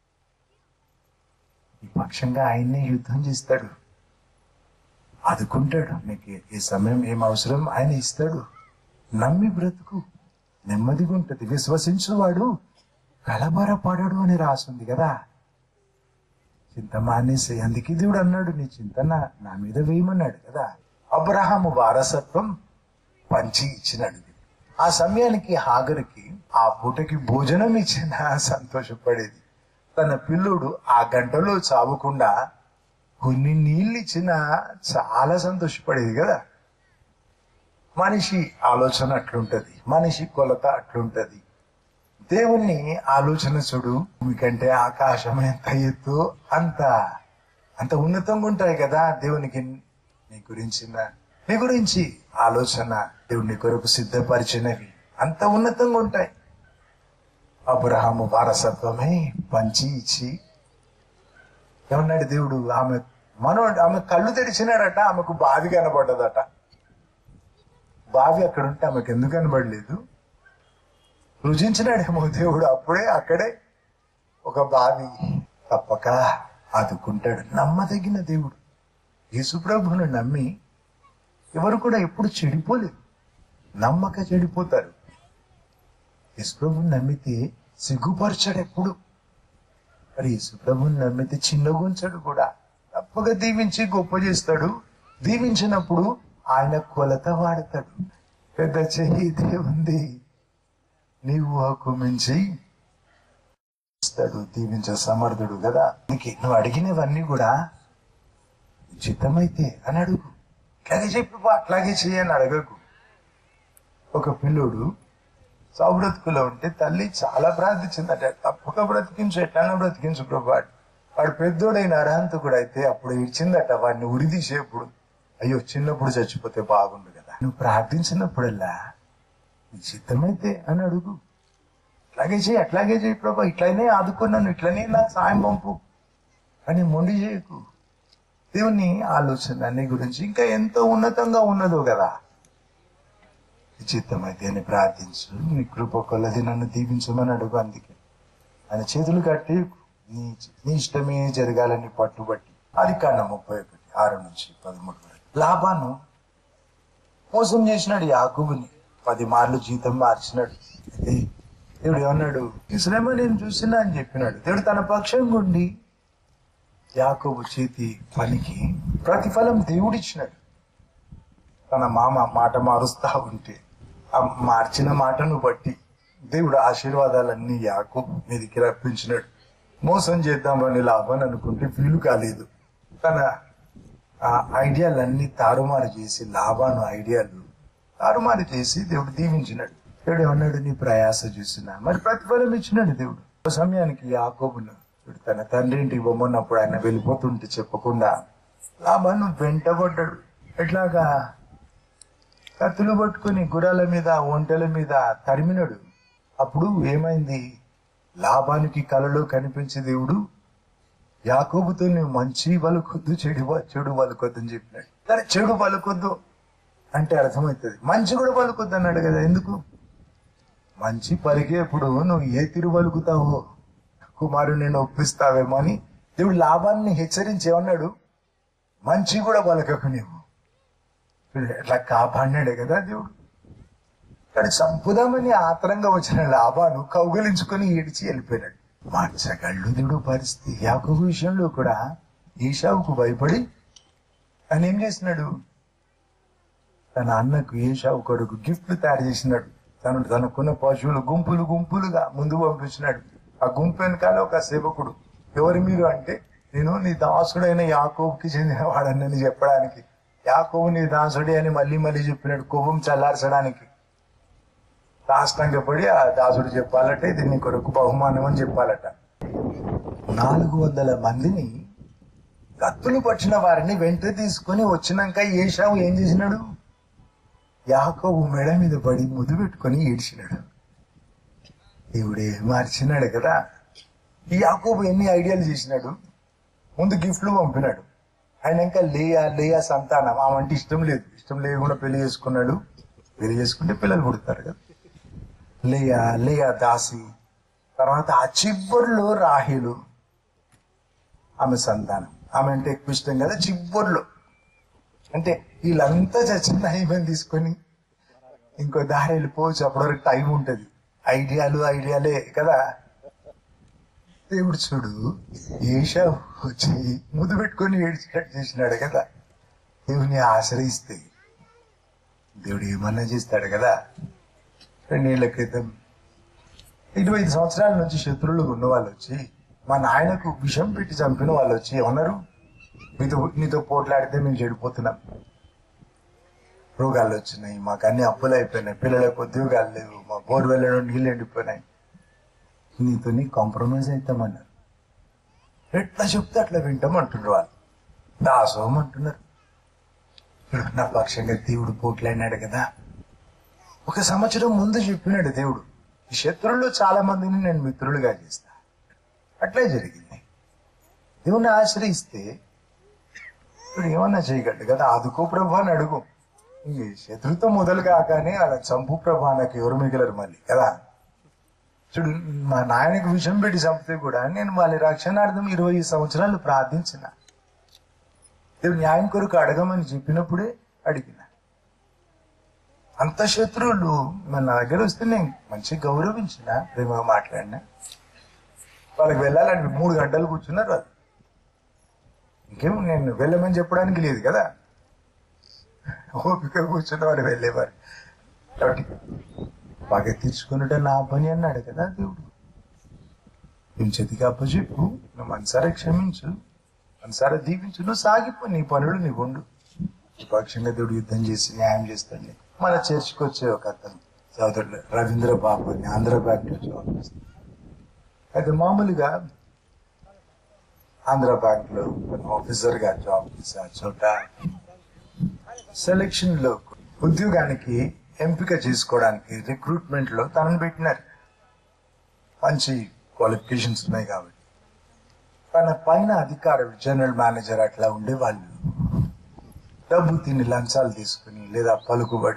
[SPEAKER 1] ఈ పక్షంగా ఆయన్నే యుద్ధం చేస్తాడు, ఆదుకుంటాడు. నీకు ఏ సమయం ఏం అవసరం ఆయన ఇస్తాడు. నమ్మి బ్రతుకు, నెమ్మదిగా ఉంటది. విశ్వసించువాడు కలవరపడడు అని రాసింది కదా. చింత మానేసి, అందుకే దేవుడు అన్నాడు, నీ చింత నా మీద వేయమన్నాడు కదా. అబ్రహాము వారసత్వం పంచి ఇచ్చినాడు. ఆ సమయానికి హాగరుకి ఆ పూటకి భోజనం ఇచ్చినా సంతోషపడేది. తన పిల్లుడు ఆ గంటలో చావకుండా కొన్ని నీళ్ళు ఇచ్చినా చాలా సంతోషపడేది కదా. మనిషి ఆలోచన అట్లుంటది, మనిషి కొలత అట్లుంటది. దేవుణ్ణి ఆలోచన చూడు, మీకంటే ఆకాశం ఎంత ఎత్తు అంత ఉన్నతంగా ఉంటాయి కదా. దేవునికి నీ గురించి ఆలోచన దేవుని కొరకు సిద్ధపరిచినవి అంత ఉన్నతంగా ఉంటాయి. అబ్రహాము వారసత్వమే పంచి ఇచ్చి ఏమన్నాడు దేవుడు, ఆమె కళ్ళు తెరిచినాడట. ఆమెకు బావి కనబడ్డదట. బావి అక్కడ ఉంటే ఆమెకు ఎందుకు కనబడలేదు? రుజించినాడేమో దేవుడు. అక్కడే ఒక బావి తప్పక ఆదుకుంటాడు. నమ్మదగిన దేవుడు. యేసుప్రభువును నమ్మి ఎవరు కూడా ఎప్పుడు చెడిపోలేదు. నమ్మక చెడిపోతారు. యేసుప్రభువుని నమ్మితే సిగ్గుపరచాడు ఎప్పుడు. మరి యేసుప్రభువుని నమ్మితే చిన్నగుంచాడు కూడా. తప్పగా దీవించి గొప్ప చేస్తాడు. దీవించినప్పుడు ఆయన కొలత వాడతాడు. పెద్ద చెయ్యి ఉంది, నీవు హక్కు మించి ఇస్తాడు. దీవించే సమర్థుడు కదా. నువ్వు అడిగినవన్నీ కూడా చిత్తమైతే అని అడుగు. ఇట్లాగే చెప్పు, అట్లాగే చెయ్యని అడగకు. ఒక పిల్లోడు సావు బ్రతుకులో ఉంటే తల్లి చాలా ప్రార్థించిందట, తప్పక బ్రతికించు, ఎట్లన్నా బ్రతికించు ప్రభు. వాడు పెద్దోడైన అర్హంతకుడు అయితే అప్పుడు ఇచ్చిందట వాడిని ఉరిదీసేప్పుడు. అయ్యో చిన్నప్పుడు చచ్చిపోతే బాగుండు కదా. నువ్వు ప్రార్థించినప్పుడల్లా నీ చిత్తమైతే అని అడుగు. అట్లాగే చేయి ప్రభా, ఇట్లనే ఆదుకున్నాను, ఇట్లనే నాకు సాయం పంపు అని మొండి చేయకు. దేవుని ఆలోచన నీ గురించి ఇంకా ఎంతో ఉన్నతంగా ఉన్నదో కదా. చిత్తమైతే అని ప్రార్థించు, నీ కృప కొలది నన్ను దీవించమని అడుగు. అందుకే ఆయన చేతులు కట్టి నీ ఇష్టమే జరగాలని పట్టుబట్టి. ఆదికాండం 31:6-13 వరకు. లాబాను మోసం చేసినాడు యాకోబుని, 10 మార్లు జీతం మార్చినాడు. అయితే దేవుడు ఏమన్నాడు, ఈ శ్రమ నేను చూసినా అని చెప్పినాడు. దేవుడు తన పక్షంగా ఉండి యాకోబు చేతి పనికి ప్రతిఫలం దేవుడిచ్చినాడు. తన మామ మాట మారుస్తా ఉంటే ఆ మార్చిన మాటను బట్టి దేవుడు ఆశీర్వాదాలన్నీ యాకోబు మీదికి రప్పించినాడు. మోసం చేద్దామని లాభం అనుకుంటే వీలు కాలేదు. తన ఆ ఐడియాలన్నీ తారుమారు చేసి, లాభాను ఐడియాలు తారుమారు చేసి దేవుడు దీవించినాడు. దేవుడు ఏమన్నాడు, నీ ప్రయాస చూసినా మరి ప్రతిఫలం ఇచ్చినాడు దేవుడు. సమయానికి యాకోబును తన తండ్రి ఇంటికి బొమ్మన్నప్పుడు ఆయన వెళ్ళిపోతుంటే చెప్పకుండా లాభాను వెంటబడ్డాడు. ఎట్లాగా కత్తులు పట్టుకుని గుర్రాల మీద ఒంటెల మీద తరిమినాడు. అప్పుడు ఏమైంది, లాభానికి కలలో కనిపించే దేవుడు యాకోబుతో నువ్వు మంచి పలుకొద్దు, చెడు పలుకొద్దు అని చెప్పినాడు. కానీ చెడు పలుకొద్దు అంటే అర్థమవుతుంది, మంచి కూడా పలుకొద్దు అన్నాడు కదా. ఎందుకు? మంచి పలికేప్పుడు నువ్వు ఏ తిరు పలుకుతావో కుమారుడు నేను ఒప్పిస్తావేమో అని దేవుడు లాభాన్ని హెచ్చరించేమన్నాడు, మంచి కూడా పలకకు నీవు. ఎట్లా కాపాడినాడే కదా దేవుడు. కానీ చంపుదామని ఆతరంగా వచ్చిన లాభాను కౌగలించుకొని ఏడిచి వెళ్ళిపోయినాడు. మార్చగళ్ళు దేవుడు పరిస్థితి. యాకోబు విషయంలో కూడా ఏశావుకు భయపడి ఆయన ఏం చేసినాడు, తన అన్నకు ఏశావు కొరకు గిఫ్ట్లు తయారు చేసినాడు. తనకున్న పశువులు గుంపులుగా ముందు పంపించినాడు. ఆ గుంపు వెనకాల ఒక సేవకుడు, ఎవరు మీరు అంటే, నేను నీ దాసుడైన యాకోబుకి చెందిన వాడని చెప్పడానికి. యాకోబు నీ దాసుడే అని మళ్ళీ చెప్పినాడు, కోపం చల్లార్చడానికి. సాష్టాంగపడి ఆ దాసుడు చెప్పాలట, ఇది నీ కొరకు బహుమానం అని చెప్పాలట. 400 మందిని కత్తులు పట్టిన వారిని వెంట తీసుకొని వచ్చినాక ఏశావు ఏం చేసినాడు, యాకోబు మెడ మీద పడి ముద్దు పెట్టుకొని ఏడ్చినాడు. దేవుడే మార్చినాడు కదా. ఈ యాకోబు ఎన్ని ఐడియాలు చేసినాడు. ముందు గిఫ్ట్లు పంపినాడు. ఆయన ఇంకా లేయా సంతానం, ఆమంటే ఇష్టం లేకుండా పెళ్లి చేసుకున్నాడు. పెళ్లి చేసుకుంటే పిల్లలు పుడతారు కదా. లేయా దాసి, తర్వాత ఆ చివరిలో రాహేలు ఆమె సంతానం. ఆమె అంటే ఎక్కువ ఇష్టం కదా. చివరిలో అంటే వీళ్ళంతా చచ్చిన ఈమెను తీసుకొని ఇంకో దారి వెళ్ళిపోవచ్చు. అప్పటివరకు టైం ఉంటుంది. ఐడియాలే కదా. దేవుడు చూడు, ఏశావు వచ్చి ముద్దు పెట్టుకొని ఏడ్చినట్టు చేసినాడు కదా. దేవుని ఆశ్రయిస్తే దేవుడు ఏమన్నా చేస్తాడు కదా. 2 ఏళ్ల క్రితం 25 సంవత్సరాల నుంచి శత్రువులు ఉన్న వాళ్ళు వచ్చి, మా నాయనకు విషం పెట్టి చంపిన వాళ్ళు వచ్చి ఏమన్నారు, నీతో పోట్లాడితే మేము చెడిపోతున్నాం, రోగాలు వచ్చినాయి, మాకు అన్ని అప్పులు అయిపోయినాయి, పిల్లలకు ఉద్యోగాలు లేవు, మా బోర్వెల్లో నీళ్ళు ఎండిపోయినాయి, నీతో కాంప్రమైజ్ అవుతామన్నారు. ఎట్లా చెప్తే అట్లా వింటామంటున్నారు వాళ్ళు. దాసోహం అంటున్నారు. నా పక్షంగా దేవుడు పోట్లాడినాడు కదా. 1 సంవత్సరం ముందు చెప్పినాడు దేవుడు, ఈ శత్రువుల్లో చాలా మందిని నేను మిత్రులుగా చేస్తా. అట్లే జరిగింది. దేవుని ఆశ్రయిస్తే ఇప్పుడు ఏమన్నా చేయగలడు కదా. ఆదుకో ప్రభా అని అడుగు. ఈ శత్రుతో మొదలు కాగానే అలా చంపు ప్రభా, నాకు ఎవరు మిగలరు మళ్ళీ కదా. చూడు, మా నాయనకు విషం పెట్టి చంపితే కూడా నేను వాళ్ళ రక్షణార్థం 20 సంవత్సరాలు ప్రార్థించిన. దేవుడు న్యాయం కొరకు అడగమని చెప్పినప్పుడే అడిగిన. అంత శత్రువులు మన దగ్గర వస్తే నేను మంచిగా గౌరవించిన, ప్రేమగా మాట్లాడినా. వాళ్ళకి వెళ్ళాలని 3 గంటలు కూర్చున్నారు వాళ్ళు. ఇంకేం నేను వెళ్ళమని చెప్పడానికి లేదు కదా. ఓపిక కూర్చున్న వారు వెళ్ళేవారు. కాబట్టి బాగా తీర్చుకున్నట నా పని అన్నాడు కదా దేవుడు. నేను చేతికి అప్పచెప్పు, నువ్వు మనసారా క్షమించు, మనసారా దీవించు, నువ్వు సాగిపో, నీ పనులు నీవు ఉండు. పక్షంగా దేవుడు యుద్ధం చేసి న్యాయం చేస్తాడు. మన చర్చికి వచ్చే ఒక అతను సోదరుడు రవీంద్ర బాబు అని ఆంధ్ర బ్యాంక్ లో జాబ్ చేస్తాడు. అయితే మామూలుగా ఆంధ్ర బ్యాంక్ లో ఆఫీసర్ గా జాబ్ చేశారు. చోట సెలక్షన్ లో ఉద్యోగానికి ఎంపిక చేసుకోవడానికి రిక్రూట్మెంట్ లో తనను పెట్టినారు. మంచి క్వాలిఫికేషన్స్ ఉన్నాయి కాబట్టి. తన పైన అధికారులు, జనరల్ మేనేజర్ అట్లా ఉండే వాళ్ళు డబ్బు తిని లంచాలు తీసుకుని లేదా పలుకుబడి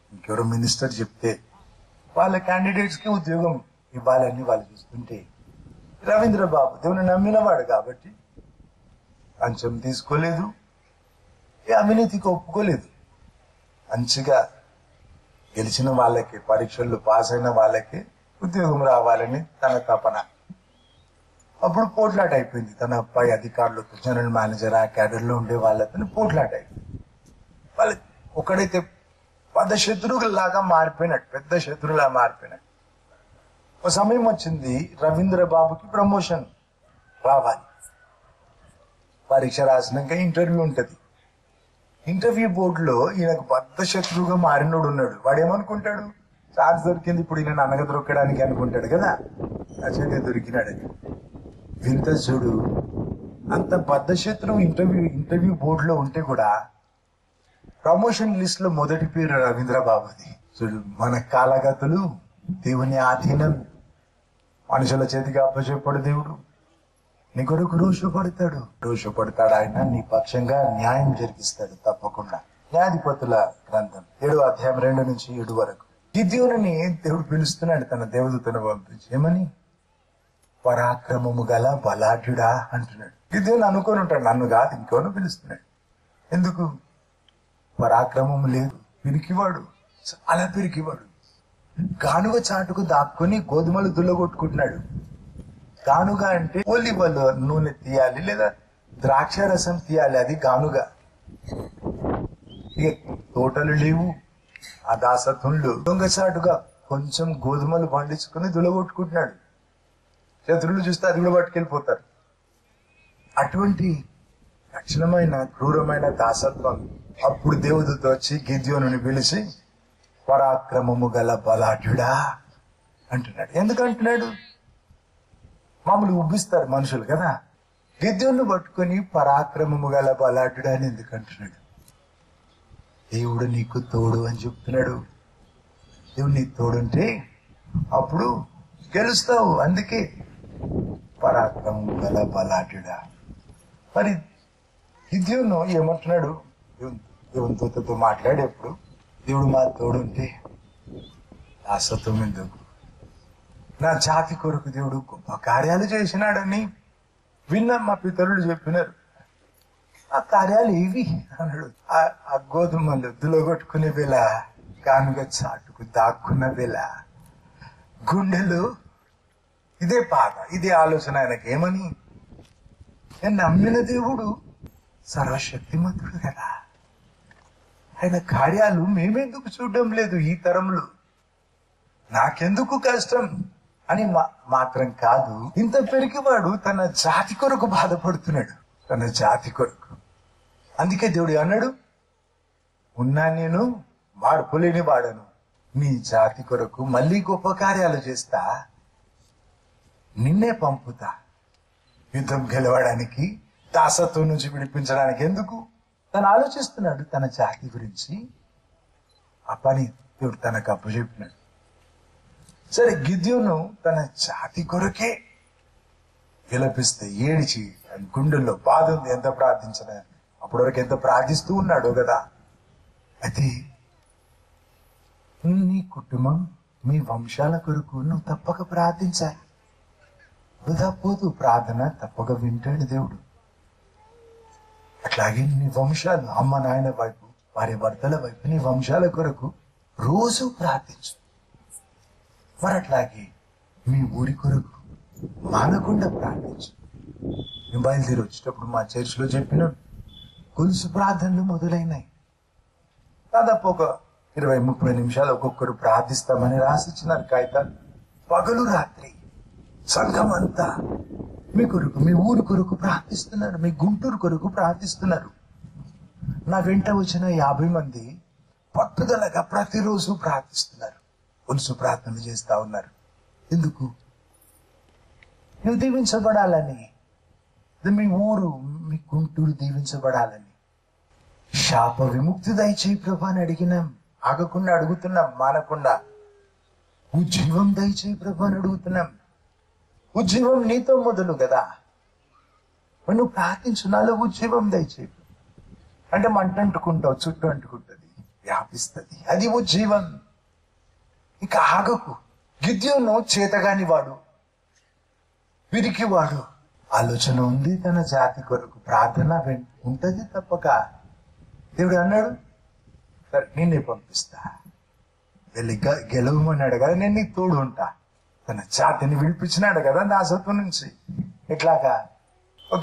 [SPEAKER 1] ఇంకెవరో మినిస్టర్ చెప్తే వాళ్ళ క్యాండిడేట్స్ కి ఉద్యోగం ఇవ్వాలని వాళ్ళు చూస్తుంటే రవీంద్ర బాబు దేవుని నమ్మినవాడు కాబట్టి లంచం తీసుకోలేదు, ఏ అవినీతికి ఒప్పుకోలేదు. మంచిగా గెలిచిన వాళ్ళకి, పరీక్షల్లో పాస్ అయిన వాళ్ళకి ఉద్యోగం రావాలని తన తపన. అప్పుడు పోట్లాట అయిపోయింది. తన పై అధికారులతో, జనరల్ మేనేజర్, ఆ క్యాడర్ లో ఉండే వాళ్ళతో పోట్లాట అయిపోయింది. వాళ్ళకి ఒకడైతే పెద్ద శత్రువులాగా మారిపోయినట్టు, పెద్ద శత్రువులా మారిపోయినట్టు. ఒక సమయం వచ్చింది, రవీంద్ర బాబుకి ప్రమోషన్ రావాలి. పరీక్ష రాసినాక ఇంటర్వ్యూ ఉంటది. ఇంటర్వ్యూ బోర్డులో ఈయనకు పెద్ద శత్రువుగా మారినోడు ఉన్నాడు. వాడు ఏమనుకుంటాడు, ఛాన్స్ దొరికింది, ఇప్పుడు ఈయన అనగ దొరకడానికి అనుకుంటాడు కదా. అచ్చటే దొరికినాడని. వింత చూడు, అంత పెద్ద శత్రువు ఇంటర్వ్యూ బోర్డులో ఉంటే కూడా ప్రమోషన్ లిస్ట్ లో మొదటి పేరు రవీంద్ర బాబుది. చూడు, మన కాలగతులు దేవుని ఆధీనం. మనుషుల చేతికి అప్పచెప్పడు దేవుడు. నీ కొడుకు రోషపడతాడు ఆయన, నీ పక్షంగా న్యాయం జరిగిస్తాడు తప్పకుండా. న్యాయాధిపతుల గ్రంథం 7వ అధ్యాయం 2 నుంచి 7 వరకు. గిద్యోనుని దేవుడు పిలుస్తున్నాడు తన దేవదూతను పంపించి. ఏమని? పరాక్రమము గల బలాఢ్యుడా అంటున్నాడు. గిద్యోను అనుకొని ఉంటాడు, నన్ను కాదు ఇంకోను పిలుస్తున్నాడు. ఎందుకు? పరాక్రమం లేదు, పిరికివాడు, చాలా పిరికివాడు. గానుగ చాటుకు దాక్కుని గోధుమలు దుల్లగొట్టుకుంటున్నాడు. గానుగ అంటే ఒలివలు నూనె తీయాలి, లేదా ద్రాక్ష రసం తీయాలి, అది గానుగ. ఇక తోటలు లేవు, ఆ దాసత్వంలో దొంగచాటుగా కొంచెం గోధుమలు పండించుకుని దుల్లగొట్టుకుంటున్నాడు. శత్రువులు చూస్తే అది కూడా పట్టుకెళ్ళిపోతారు. అటువంటి కఠినమైన క్రూరమైన దాసత్వం. అప్పుడు దేవదూత వచ్చి గిద్యోనుని పిలిచి పరాక్రమము గల బలాఢ్యుడా అంటున్నాడు. ఎందుకు అంటున్నాడు? మామూలు ఉబ్బిస్తారు మనుషులు కదా. గిద్యోను పట్టుకొని పరాక్రమము గల బలాఢ్యుడా అని ఎందుకు అంటున్నాడు? దేవుడు నీకు తోడు అని చెప్తున్నాడు. దేవుడు నీకు తోడుంటే అప్పుడు గెలుస్తావు. అందుకే పరాక్రమము గల బలాఢ్యుడా. మరి గిద్యోను ఏమంటున్నాడు? దేవుని దూతతో మాట్లాడేప్పుడు, దేవుడు మా తోడుంటే దాసత్వం ఎందుకు? నా జాతి కొరకు దేవుడు గొప్ప కార్యాలు చేసినాడని విన్నా, మా పితరులు చెప్పినారు. ఆ కార్యాలు ఏవి అన్నాడు. ఆ గోధుమలు దులగొట్టుకునే వేళ, కానుగ చాటుకు దాక్కున్న వేళ, గుండెలు ఇదే బాధ, ఇదే ఆలోచన ఆయనకి. ఏమని? నేను నమ్మిన దేవుడు సర్వశక్తిమంతుడు కదా, ఆయన కార్యాలు మేమెందుకు చూడడం లేదు ఈ తరంలో, నాకెందుకు కష్టం అని మాత్రం కాదు, ఇంత పెరిగివాడు తన జాతి కొరకు బాధపడుతున్నాడు, తన జాతి కొరకు. అందుకే దేవుడు అన్నాడు, ఉన్నా నేను వాడుకోలేని వాడను, నీ జాతి కొరకు మళ్ళీ గొప్ప కార్యాలు చేస్తా, నిన్నే పంపుతా, యుద్ధం గెలవడానికి, దాసత్వం నుంచి విడిపించడానికి. ఎందుకు? తను ఆలోచిస్తున్నాడు తన జాతి గురించి. ఆ పని దేవుడు తనకు అప్పచెప్పినాడు. సరే, గిద్యోను తన జాతి కొరకే విలపిస్తే ఏడిచి గుండెల్లో బాధ ఉంది. ఎంత ప్రార్థించిన అప్పటి వరకు ఎంత ప్రార్థిస్తూ ఉన్నాడో కదా. అయితే నీ కుటుంబం, మీ వంశాల కొరకు నువ్వు తప్పక ప్రార్థించాలి. వృధా పోదు ప్రార్థన, తప్పక వింటాడు దేవుడు. అట్లాగే నీ వంశాలు, అమ్మ నాయన వైపు, వారి భర్తల వైపు, నీ వంశాల కొరకు రోజు ప్రార్థించు. మరి అట్లాగే మీ ఊరి కొరకు మానకుండా ప్రార్థించు. మేము బయలుదేరి వచ్చేటప్పుడు మా చర్చిలో చెప్పిన గొలుసు ప్రార్థనలు మొదలైనాయి. దాదాపు ఒక 20-30 నిమిషాలు ఒక్కొక్కరు ప్రార్థిస్తామని రాసిచ్చినారు కాగితాలు. పగలు రాత్రి సంఘం అంతా మీ కొరకు, మీ ఊరు కొరకు ప్రార్థిస్తున్నారు, మీ గుంటూరు కొరకు ప్రార్థిస్తున్నారు. నా వెంట వచ్చిన 50 మంది పట్టుదలగా ప్రతిరోజు ప్రార్థిస్తున్నారు, గొలుసు ప్రార్థనలు చేస్తా ఉన్నారు. ఎందుకు? నువ్వు దీవించబడాలని, మీ ఊరు, మీ గుంటూరు దీవించబడాలని. శాప విముక్తి దయచేయి ప్రభా అని అడిగినాం, ఆగకుండా అడుగుతున్నాం, మానకుండా. ఉజ్జీవం దయచేయి ప్రభా అని అడుగుతున్నాం. ఉజ్జీవం నీతో మొదలు కదా. నువ్వు ప్రార్థించు, నాలో ఉజ్జీవం దయచేయి అంటే మంట అంటుకుంటావు, చుట్టూ అంటుకుంటుంది. వ్యాపిస్తుంది. అది జీవం. ఇక ఆగకు. గిద్యోను చేతగాని వాడు, పిరికివాడు. ఆలోచన ఉంది, తన జాతి కొరకు ప్రార్థన ఉంటది తప్పక. దేవుడు అన్నాడు, సరే నిన్నే పంపిస్తా, వెళ్ళి గెలవమన్నాడు కదా, నేను నీకు తోడు ఉంటా. తన జాతిని విడిపించినాడు కదా దాసత్వం నుంచి. ఇట్లాగా ఒక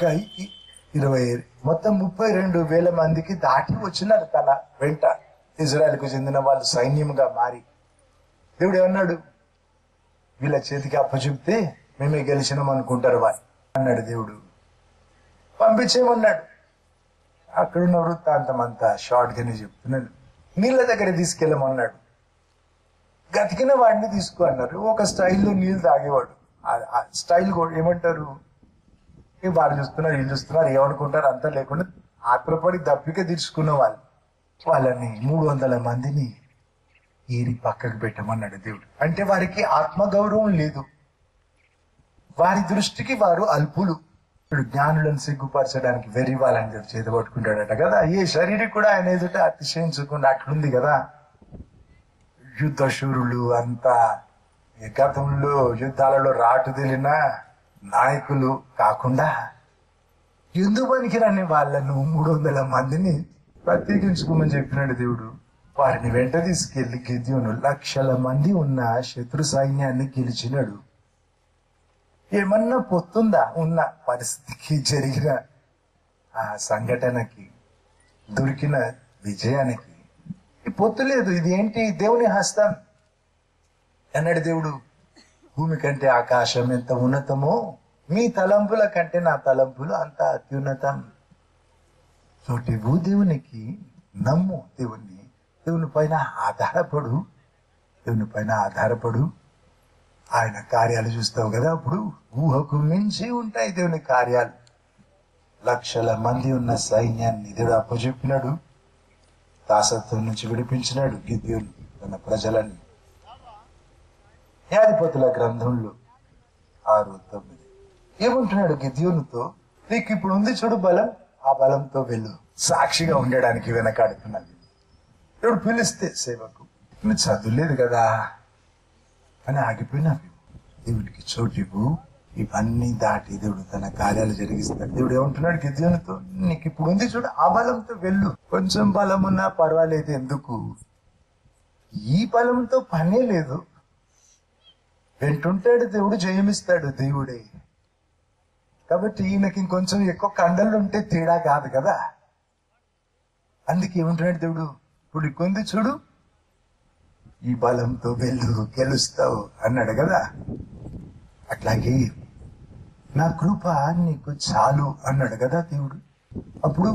[SPEAKER 1] 32,000 మందికి దాటి వచ్చినారు తన వెంట, ఇజ్రాయెల్కు చెందిన వాళ్ళు సైన్యంగా మారి. దేవుడు ఏమన్నాడు, వీళ్ళ చేతికి అప్పచెప్తే మేమే గెలిచినాం అనుకుంటారు వాళ్ళు అన్నాడు. దేవుడు పంపించేమన్నాడు. అక్కడున్న వృత్తాంతం అంతా షార్ట్ గానే చెప్తున్నాను. నీళ్ళ దగ్గర తీసుకెళ్ళమన్నాడు. గతికిన వాడిని తీసుకో అన్నారు. ఒక స్టైల్లో నీళ్లు తాగేవాడు. ఆ స్టైల్ కూడా ఏమంటారు, వాళ్ళు చూస్తున్నారు, వీళ్ళు చూస్తున్నారు, ఏమనుకుంటారు అంతా లేకుండా ఆత్రపడి దప్పిక తీర్చుకున్న వాళ్ళని 300 మందిని ఏరి పక్కకు పెట్టమన్నాడు దేవుడు. అంటే వారికి ఆత్మగౌరవం లేదు, వారి దృష్టికి వారు అల్పులు. ఇప్పుడు జ్ఞానులను సిగ్గుపరచడానికి వెర్రి వాళ్ళని దేవుడు చేతపట్టుకుంటాడట కదా. ఏ శరీరం కూడా ఆయన ఎదుట అతిశయించకుండా అట్లుంది కదా. యుద్ధ శూరులు అంతా గతంలో యుద్ధాలలో రాటు తెలిన నాయకులు కాకుండా ఎందుకు పనికిరాని వాళ్ళను 300 మందిని ప్రత్యేకించుకోమని చెప్పినాడు దేవుడు. వారిని వెంట తీసుకెళ్లి గిద్యోను 1,00,000 మంది ఉన్న శత్రు సైన్యాన్ని గెలిచినాడు. ఏమన్నా పొత్తుందా ఉన్న పరిస్థితికి, జరిగిన ఆ సంఘటనకి, దొరికిన విజయానికి? ఈ పొత్తు లేదు. ఇది ఏంటి? దేవుని హస్తం అన్నాడు దేవుడు. భూమి కంటే ఆకాశం ఎంత ఉన్నతమో మీ తలంపుల కంటే నా తలంపులు అంత అత్యున్నతం. చోటివు దేవునికి, నమ్ము దేవుని, దేవుని పైన ఆధారపడు. ఆయన కార్యాలు చూస్తావు కదా, అప్పుడు ఊహకు మించి ఉంటాయి దేవుని కార్యాలు. 1,00,000 మంది ఉన్న సైన్యాన్ని దేవుడు అప్పచెప్పినాడు. దాసత్వం నుంచి విడిపించినాడు గిద్యోను తన ప్రజలని. న్యాయాధిపతుల గ్రంథంలో 6:9 ఏమంటున్నాడు గిద్యోనుతో, నీకు ఇప్పుడు ఉంది చూడు బలం, ఆ బలంతో వెళ్ళు. సాక్షిగా ఉండడానికి వెనకాడుతున్నది. దేవుడు పిలిస్తే సేవకు, నువ్వు చదువులేదు కదా అని ఆగిపోయినావు. దేవుడికి చోటివ్వు. ఇవన్నీ దాటి దేవుడు తన కార్యాలు జరిగిస్తాడు. దేవుడు ఏమంటున్నాడు గిద్యోనుతో, నీకు ఇప్పుడు ఉంది చూడు, ఆ బలంతో వెళ్ళు. కొంచెం బలం ఉన్నా పర్వాలేదు, ఎందుకు? ఈ బలంతో పనే లేదు. వెంటుంటాడు దేవుడు, జయమిస్తాడు దేవుడే. కాబట్టి ఈయనకి ఇంకొంచెం ఎక్కువ కండలు ఉంటే తేడా కాదు కదా. అందుకే ఏమంటున్నాడు దేవుడు, ఇప్పుడు కొంది చూడు, ఈ బలంతో వెళ్ళు, గెలుస్తావు అన్నాడు కదా. అట్లాగే నా కృప నీకు చాలు అన్నాడు కదా దేవుడు. అప్పుడు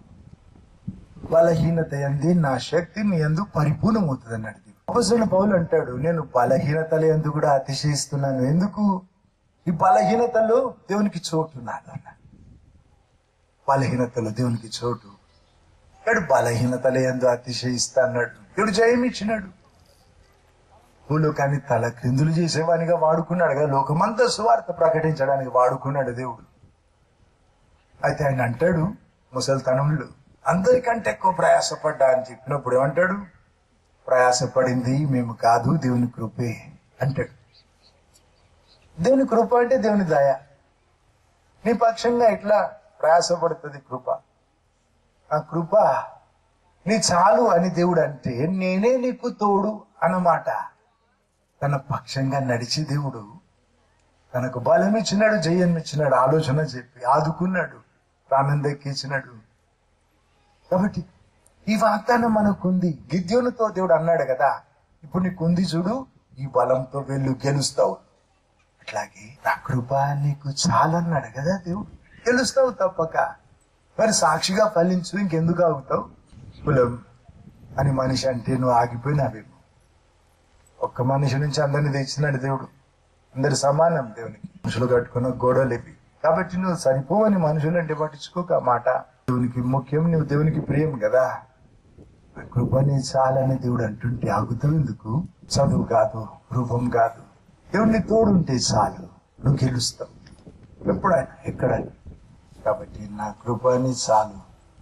[SPEAKER 1] బలహీనత యందు నా శక్తి నీ యందు పరిపూర్ణమవుతుంది అన్నాడు దేవుడు. అపొస్తలుడైన పౌలు అంటాడు, నేను బలహీనతల యందు కూడా అతిశయిస్తున్నాను. ఎందుకు? ఈ బలహీనతలో దేవునికి చోటు నాడు అన్నాడు. బలహీనతలో దేవునికి చోటు. ఇక్కడ బలహీనతల యందు అతిశయిస్తా అన్నాడు. దేవుడు జయం ఇచ్చినాడు. భూలోకాన్ని తల క్రిందులు చేసేవానిగా వాడుకున్నాడు కదా, లోకమంతా సువార్త ప్రకటించడానికి వాడుకున్నాడు దేవుడు. అయితే ఆయన అంటాడు ముసలితనంలో, అందరికంటే ఎక్కువ ప్రయాసపడ్డా అని చెప్పినప్పుడు ఏమంటాడు, ప్రయాసపడింది మేము కాదు, దేవుని కృపే అంటాడు. దేవుని కృప అంటే దేవుని దయ. నీ పక్షంగా ఎట్లా ప్రయాసపడుతుంది కృప? ఆ కృప నీ చాలు అని దేవుడు అంటే, నేనే నీకు తోడు అన్నమాట. తన పక్షంగా నడిచి దేవుడు తనకు బలం ఇచ్చినాడు, జయం ఇచ్చినాడు, ఆలోచన చెప్పి ఆదుకున్నాడు, ప్రాణం దక్కించినాడు. కాబట్టి ఈ వాగ్దానం మనకుంది. గిద్యోనుతో దేవుడు అన్నాడు కదా, ఇప్పుడు నీకుంది చూడు, ఈ బలంతో వెళ్ళు, గెలుస్తావు. అట్లాగే నా కృప నీకు చాలన్నాడు కదా దేవుడు, గెలుస్తావు తప్పక. మరి సాక్షిగా ఫలించు, ఇంకెందుకు ఆగుతావు? కులం అని మనిషి అంటే నువ్వు ఆగిపోయినావేమో. ఒక్క మనిషి నుంచి అందరిని తెచ్చినాడు దేవుడు. అందరు సమానం దేవునికి. మనుషులు కట్టుకున్న గోడలు ఇవి. కాబట్టి నువ్వు సరిపోవని మనుషులంటే పట్టించుకోక మాట. దేవునికి ముఖ్యం, నువ్వు దేవునికి ప్రియం కదా. కృపని చాలని దేవుడు అంటుంటే ఆగుతావు ఎందుకు? చదువు కాదు, రూపం కాదు, దేవుడిని తోడుంటే చాలు, నువ్వు గెలుస్తావు ఎప్పుడైనా ఎక్కడైనా. కాబట్టి నా కృపని చాలు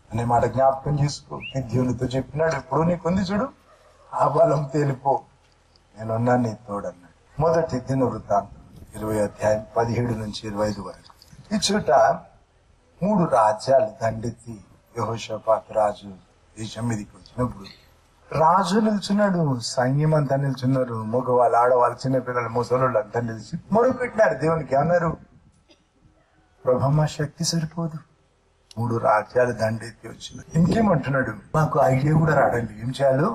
[SPEAKER 1] అనే మాట జ్ఞాపకం చేసుకో. గిద్యోనుతో చెప్పినాడు, ఎప్పుడు నీకుంది చూడు, ఆ బలం తేలిపో, నేనున్నా నీ తోడన్నాడు. మొదటి దినవృత్తాంతం 20 అధ్యాయం 17 నుంచి 25 వరకు. ఈ చోట 3 రాజ్యాలు దండెత్తి యెహోషాపాతు రాజు దేశం మీదకి వచ్చినప్పుడు రాజు నిల్చున్నాడు, సైన్యం అంతా నిల్చున్నారు, మగవాళ్ళు, ఆడవాళ్ళు, చిన్నపిల్లలు, ముసలోళ్ళు అంతా నిలిచి మొరుపెట్టినారు దేవునికి. అన్నారు, ప్రభమ్మ శక్తి సరిపోదు, 3 రాజ్యాలు దండెత్తి వచ్చినాయి. ఇంకేమంటున్నాడు, మాకు ఐడియా కూడా రాడండి, ఏం చేయాలో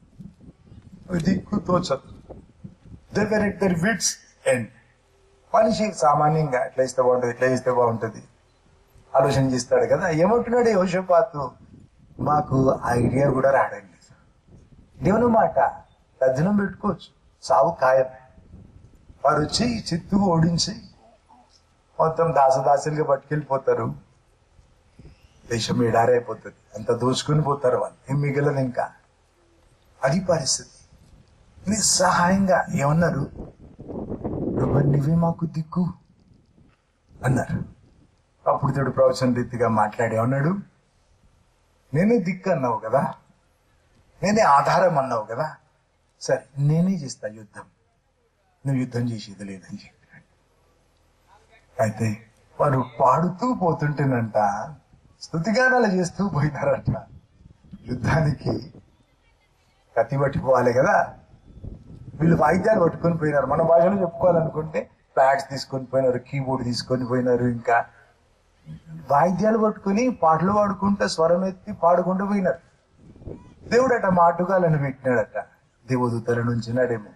[SPEAKER 1] దిక్కు తోచదు. దగ్గర ఇద్దరు విట్స్ ఎండ్. మనిషి సామాన్యంగా ఎట్లా ఇస్తే బాగుంటుంది, ఎట్లా ఇస్తే బాగుంటుంది ఆలోచన చేస్తాడు కదా. ఏమంటున్నాడు యెహోషాపాతు, మాకు ఐడియా కూడా రాడండి. దేవుని మాట తజ్జనం పెట్టుకోవచ్చు, సావు ఖాయం. వారు వచ్చి చిత్తుగా ఓడించి మొత్తం దాసదాసులుగా పట్టుకెళ్ళిపోతారు, దేశం ఎడారైపోతుంది, అంత దోచుకుని పోతారు, వాళ్ళు ఏం మిగలదు ఇంకా. అది పరిస్థితి. నిస్సహాయంగా ఏమన్నారు, ప్రభు నీవే మాకు దిక్కు అన్నారు. అప్పుడు తోడు ప్రవచన రీతిగా మాట్లాడి అన్నాడు, నేనే దిక్కు అన్నావు కదా, నేనే ఆధారం అన్నావు కదా, సరే నేనే చేస్తా యుద్ధం, నువ్వు యుద్ధం చేసేది లేదని చెప్పినాడు. అయితే వారు పాడుతూ పోతుంటేనంట స్తుతిగానాలు చేస్తూ పోయినారంట. యుద్ధానికి కత్తి పట్టుకోవాలి కదా, వీళ్ళు వాయిద్యాలు పట్టుకొని పోయినారు. మన భాషలో చెప్పుకోవాలనుకుంటే ప్యాడ్స్ తీసుకొని పోయినారు, కీబోర్డ్ తీసుకొని పోయినారు, ఇంకా వాయిద్యాలు పట్టుకొని పాటలు పాడుకుంటూ స్వరం ఎత్తి పాడుకుంటూ పోయినారు. దేవుడు అట మాటుగాలను పెట్టినాడట, దేవదూతల నుంచి నాడేమో.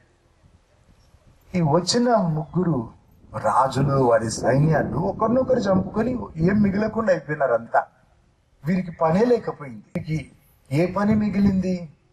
[SPEAKER 1] ఈ వచ్చిన 3 రాజులు వారి సైన్యాలు ఒకరినొకరు చంపుకొని ఏం మిగలకుండా అయిపోయినారు అంతా. వీరికి పనే లేకపోయింది. వీరికి ఏ పని మిగిలింది,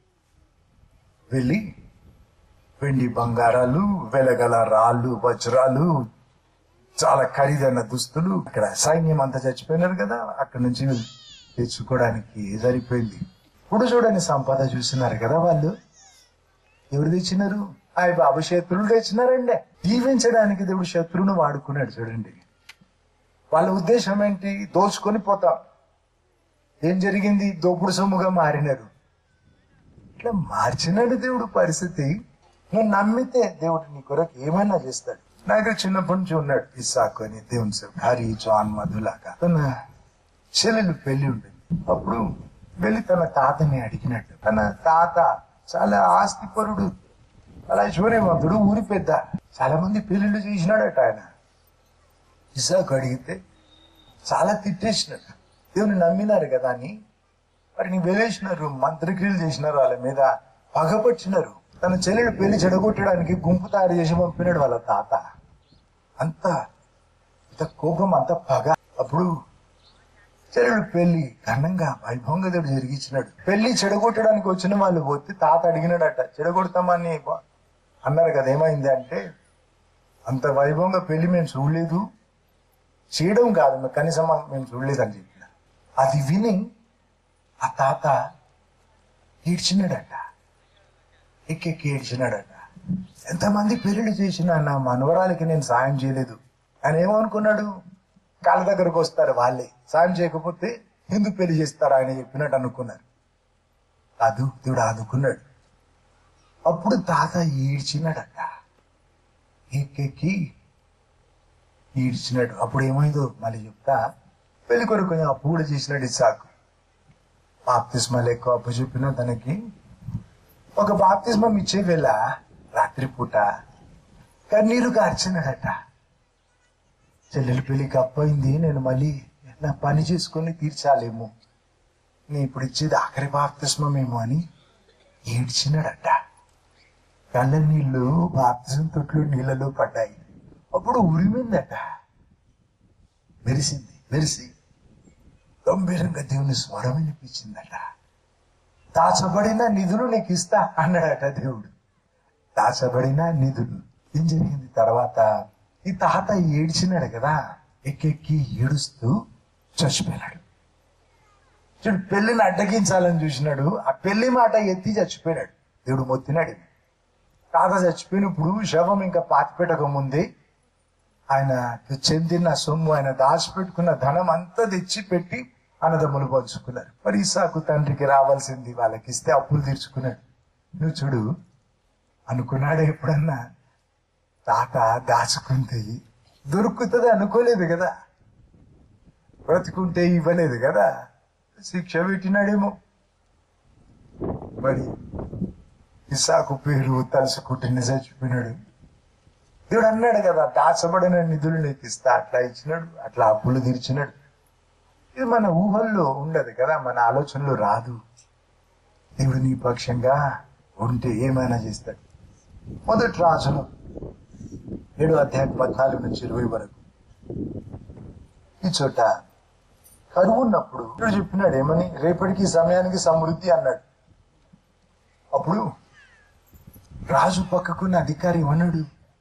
[SPEAKER 1] వెళ్ళి వెండి బంగారాలు, వెలగల రాళ్ళు, వజ్రాలు, చాలా ఖరీదైన దుస్తులు, అక్కడ సైన్యం అంతా చచ్చిపోయినారు కదా, అక్కడ నుంచి తెచ్చుకోవడానికి సరిపోయింది. ఇప్పుడు చూడని సంపద చూసినారు కదా వాళ్ళు, ఎవరు తెచ్చినారు, ఆయన బాబు శత్రువులు తెచ్చినారండి. దీవించడానికి దేవుడు శత్రువును వాడుకున్నాడు. చూడండి, వాళ్ళ ఉద్దేశం ఏంటి, దోచుకొని పోతాం. ఏం జరిగింది, దోపుడు సొమ్ముగా మారినారు. ఇట్లా మార్చినాడు దేవుడు పరిస్థితి. నువ్వు నమ్మితే దేవుడు నీ కొరకు ఏమైనా చేస్తాడు. నాకు చిన్నప్పటి నుంచి ఉన్నాడు ఇస్సాకు అని దేవుని సేవ, హరి, జాన్, మధులాగా. తన చెల్లెలు పెళ్లి ఉంటుంది. అప్పుడు వెళ్ళి తన తాతని అడిగినట్టు. తన తాత చాలా ఆస్తిపరుడు, అలా ఐశ్వర్యవంతుడు, ఊరి పెద్ద, చాలా మంది పెళ్లిళ్ళు చేసినాడట ఆయన. ఇస్సాకు అడిగితే చాలా తిట్టేసినాడు. దేవుని నమ్మినారు కదా అని వారిని వెలేసినారు, మంత్రక్రియలు చేసినారు, వాళ్ళ మీద పగపట్టినారు. తన చెల్లెలు పెళ్లి చెడగొట్టడానికి గుంపు తయారు చేసి పంపినాడు వాళ్ళ తాత. అంత కోపం, అంత పగ. అప్పుడు చెల్లెలు పెళ్లి ఘనంగా వైభవంగా దేవుడు జరిగించినాడు. పెళ్లి చెడగొట్టడానికి వచ్చిన వాళ్ళు పోతే తాత అడిగినాడట, చెడగొడతామని అన్నారు కదా, ఏమైంది అంటే, అంత వైభవంగా పెళ్లి మేము చూడలేదు, చేయడం కాదు కనీసం మేము చూడలేదు అని చెప్పిన. అది విని ఆ తాత ఏడ్చినాడట, ఎక్కెక్కి ఏడ్చినాడట. ఎంతమంది పెళ్లిళ్ళు చేసినా నా మనవరాలకి నేను సాయం చేయలేదు. ఆయన ఏమనుకున్నాడు, కాళ్ళ దగ్గరకు వస్తారు వాళ్ళే, సాయం చేయకపోతే ఎందుకు పెళ్లి చేస్తారు ఆయన చెప్పినట్టు అనుకున్నారు. కాదు, దేవుడు ఆదుకున్నాడు. అప్పుడు తాత ఏడ్చినాడట, ఎక్కెక్కి ఈడ్చినాడు. అప్పుడు ఏమైందో మళ్ళీ చెప్తా. పెళ్లి కొరకు కొంచెం అప్పు కూడా చేసినాడు ఇస్సాకు. బాప్తిస్మాలు ఎక్కువ అప్పు చెప్పినా తనకి. ఒక బాప్తిస్మం ఇచ్చే వేళ రాత్రిపూట కన్నీరు కార్చినాడట. చెల్లెలు పెళ్లికి అప్పయింది, నేను మళ్ళీ నా పని చేసుకుని తీర్చాలేమో, నేను ఇప్పుడు ఇచ్చేది ఆఖరి బాప్తిస్మమేమో అని ఏడ్చినాడట. కళ్ళ నీళ్లు బాప్తిజం తొట్లు నీళ్ళలో పడ్డాయి. అప్పుడు ఉరిమిందట, మెరిసి గంభీరంగా దేవుని స్వరం వినిపించిందట. దాచబడిన నిధులు నీకు ఇస్తా అన్నాడట దేవుడు. దాచబడిన నిధులు. ఏం జరిగింది తర్వాత, ఈ తాత ఏడ్చినాడు కదా, ఎక్కెక్కి ఏడుస్తూ చచ్చిపోయినాడు. చూడు, పెళ్లిని అడ్డగించాలని చూసినాడు, ఆ పెళ్లి మాట ఎత్తి చచ్చిపోయినాడు. దేవుడు మొత్తినాడు. తాత చచ్చిపోయినప్పుడు శవం ఇంకా పాతిపెట్టక ముందే ఆయన చెందిన సొమ్ము, ఆయన దాచిపెట్టుకున్న ధనం అంతా తెచ్చి పెట్టి అన్నదమ్ములు పంచుకున్నారు. మరి ఇస్సాకు తండ్రికి రావాల్సింది వాళ్ళకి ఇస్తే అప్పులు తీర్చుకున్నాడు. నువ్వు చూడు, అనుకున్నాడు ఎప్పుడన్నా తాత దాచుకుంటే దొరుకుతుంది అనుకోలేదు కదా, బ్రతుకుంటే ఇవ్వలేదు కదా, శిక్ష పెట్టినాడేమో. మరి ఇస్సాకు పేరు తలుసుకుంటే చచ్చిపోయినాడు. దేవుడు అన్నాడు కదా, దాచబడిన నిధులు నీకు ఇస్తా, అట్లా ఇచ్చినాడు, అట్లా అప్పులు తీర్చినాడు. ఇది మన ఊహల్లో ఉండదు కదా, మన ఆలోచనలో రాదు. దేవుడు నీ పక్షంగా ఉంటే ఏమైనా చేస్తాడు. మొదటి రాజును 7వ అధ్యాయం 14 నుంచి 20 వరకు. ఈ చోట కరువు ఉన్నప్పుడు దేవుడు చెప్పినాడు ఏమని, రేపటికి సమయానికి సమృద్ధి అన్నాడు. అప్పుడు రాజు పక్కకున్న అధికారి ఏమన్నాడు,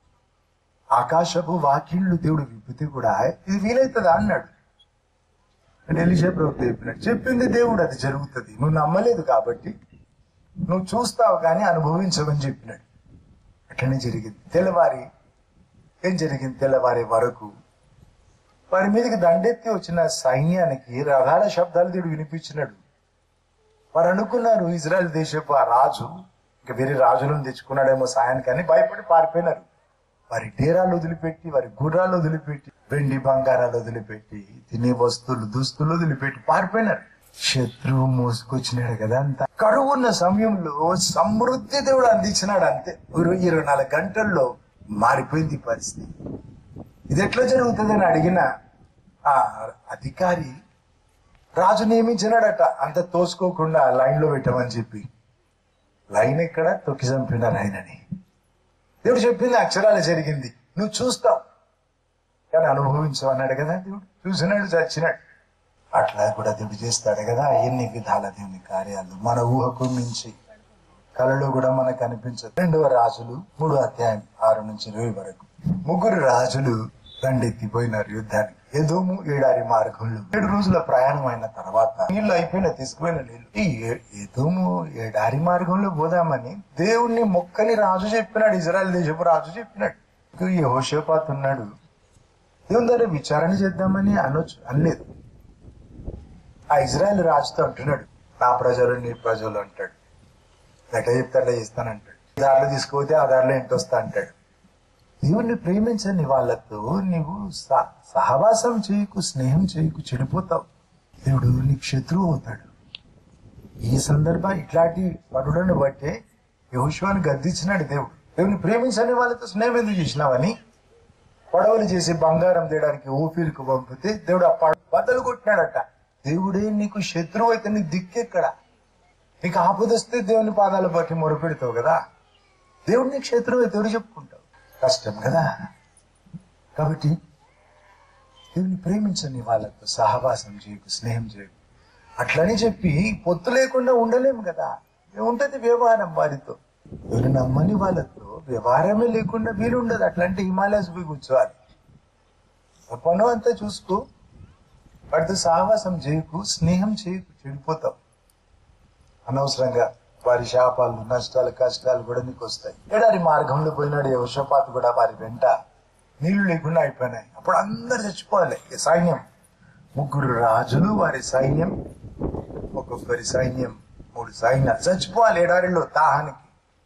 [SPEAKER 1] ఆకాశపు వాకిళ్ళు దేవుడు విప్పితే కూడా ఇది వీలవుతుందా అన్నాడు. అంటే ఎలీషా ప్రవక్త చెప్పినాడు, చెప్పింది దేవుడు, అది జరుగుతుంది, నువ్వు నమ్మలేదు కాబట్టి నువ్వు చూస్తావు కానీ అనుభవించవని చెప్పినాడు. అట్లనే జరిగింది. తెల్లవారి ఏం జరిగింది, తెల్లవారే వరకు వారి మీదకి దండెత్తి వచ్చిన సైన్యానికి రథాల శబ్దాలు దేవుడు వినిపించినాడు. వారు అనుకున్నారు ఇజ్రాయెల్ దేశపు ఆ రాజు ఇంకా వేరే రాజులను తెచ్చుకున్నాడేమో సాయానికి అని భయపడి పారిపోయినారు. వారి డేరాలు వదిలిపెట్టి, వారి గుర్రాలు వదిలిపెట్టి, వెండి బంగారాలు వదిలిపెట్టి, తినే వస్తువులు దుస్తులు వదిలిపెట్టి పారిపోయినారు. శత్రువు మోసుకొచ్చినాడు కదా అంతా. కరువు ఉన్న సమయంలో సమృద్ధి దేవుడు అందించినాడు. అంతే 24 గంటల్లో మారిపోయింది పరిస్థితి. ఇది ఎట్లా జరుగుతుందని అడిగిన ఆ అధికారి రాజు నియమించినాడట, అంత తోసుకోకుండా లైన్ లో పెట్టమని చెప్పి. లైన్ ఎక్కడ తొక్కి చంపినారు ఆయనని. దేవుడు చెప్పింది అక్షరాలు జరిగింది, నువ్వు చూస్తావు కానీ అనుభవించవు అన్నాడు కదా దేవుడు. చూసినాడు, చచ్చినాడు. అట్లా కూడా దేవుడు చేస్తాడు కదా. ఎన్ని విధాల దేవుని కార్యాలు మన ఊహకు మించి కళలో కూడా మనకు అనిపించదు. 2వ రాజులు 3వ అధ్యాయం 6 నుంచి 20 వరకు. 3 రాజులు దండెత్తిపోయినారు యుద్ధానికి. ఎదోము ఎడారి మార్గంలో 7 రోజుల ప్రయాణం అయిన తర్వాత నీళ్లు అయిపోయిన తీసుకుపోయిన నీళ్లు. ఈ ఎదోము ఎడారి మార్గంలో పోదామని దేవుణ్ణి మొక్కని రాజు చెప్పినాడు. ఇజ్రాయెల్ దేశపు రాజు చెప్పినాడు. యెహోషాపాతు ఉన్నాడు, దేవుని దగ్గర విచారణ చేద్దామని అనలేదు. ఆ ఇజ్రాయెల్ రాజుతో అంటున్నాడు, నా ప్రజలు నీ ప్రజలు అంటాడు. ఎట్లా చెప్తే అట్లా చేస్తానంటాడు. దారిలో తీసుకుపోతే ఆ దారిలో ఎంటొస్తా అంటాడు. దేవుణ్ణి ప్రేమించని వాళ్ళతో నీవు సహవాసం చేయకు, స్నేహం చేయకు, చెడిపోతావు. దేవుడు నీకు శత్రువు అవుతాడు. ఈ సందర్భం ఇట్లాంటి పనులను బట్టే యెహోషువను గద్దించినాడు దేవుడు. దేవుని ప్రేమించని వాళ్ళతో స్నేహం ఎందుకు చేసినావని పడవలు చేసి బంగారం తేయడానికి ఊపిరికి పంపితే దేవుడు ఆ బద్దలు కొట్టినాడట. దేవుడే నీకు శత్రువు అయితే నీ దిక్కెక్కడ? నీకు ఆపదొస్తే దేవుని పాదాలు బట్టి మొరపెడతావు కదా. దేవుడు నీకు శత్రువు అయితే ఎవరు చెప్పుకుంటావు? కష్టం కదా. కాబట్టి దేవుని ప్రేమించని వాళ్ళతో సహవాసం చేయకు, స్నేహం చేయకు. అట్లని చెప్పి పొత్తు లేకుండా ఉండలేము కదా. ఉంటది వ్యవహారం వారితో. ఎవరు నమ్మని వాళ్ళతో వ్యవహారమే లేకుండా వీలుండదు. అట్లాంటి హిమాలయాస్ పోయి కూర్చోవాలి. పను అంతా చూసుకో, వాటితో సహవాసం చేయకు, స్నేహం చేయకు, చెడిపోతావు. అనవసరంగా వారి శాపాలు, నష్టాలు, కష్టాలు కూడా నీకు వస్తాయి. ఎడారి మార్గంలో పోయినాడు యెహోషాపాతు కూడా. వారి వెంట నీళ్లు లేకుండా అయిపోయినాయి. అప్పుడు అందరు చచ్చిపోవాలి. సైన్యం 3 రాజులు, వారి సైన్యం, ఒక్కొక్కరి సైన్యం 3 సైన్యాలు చచ్చిపోవాలి ఎడారిలో దాహానికి.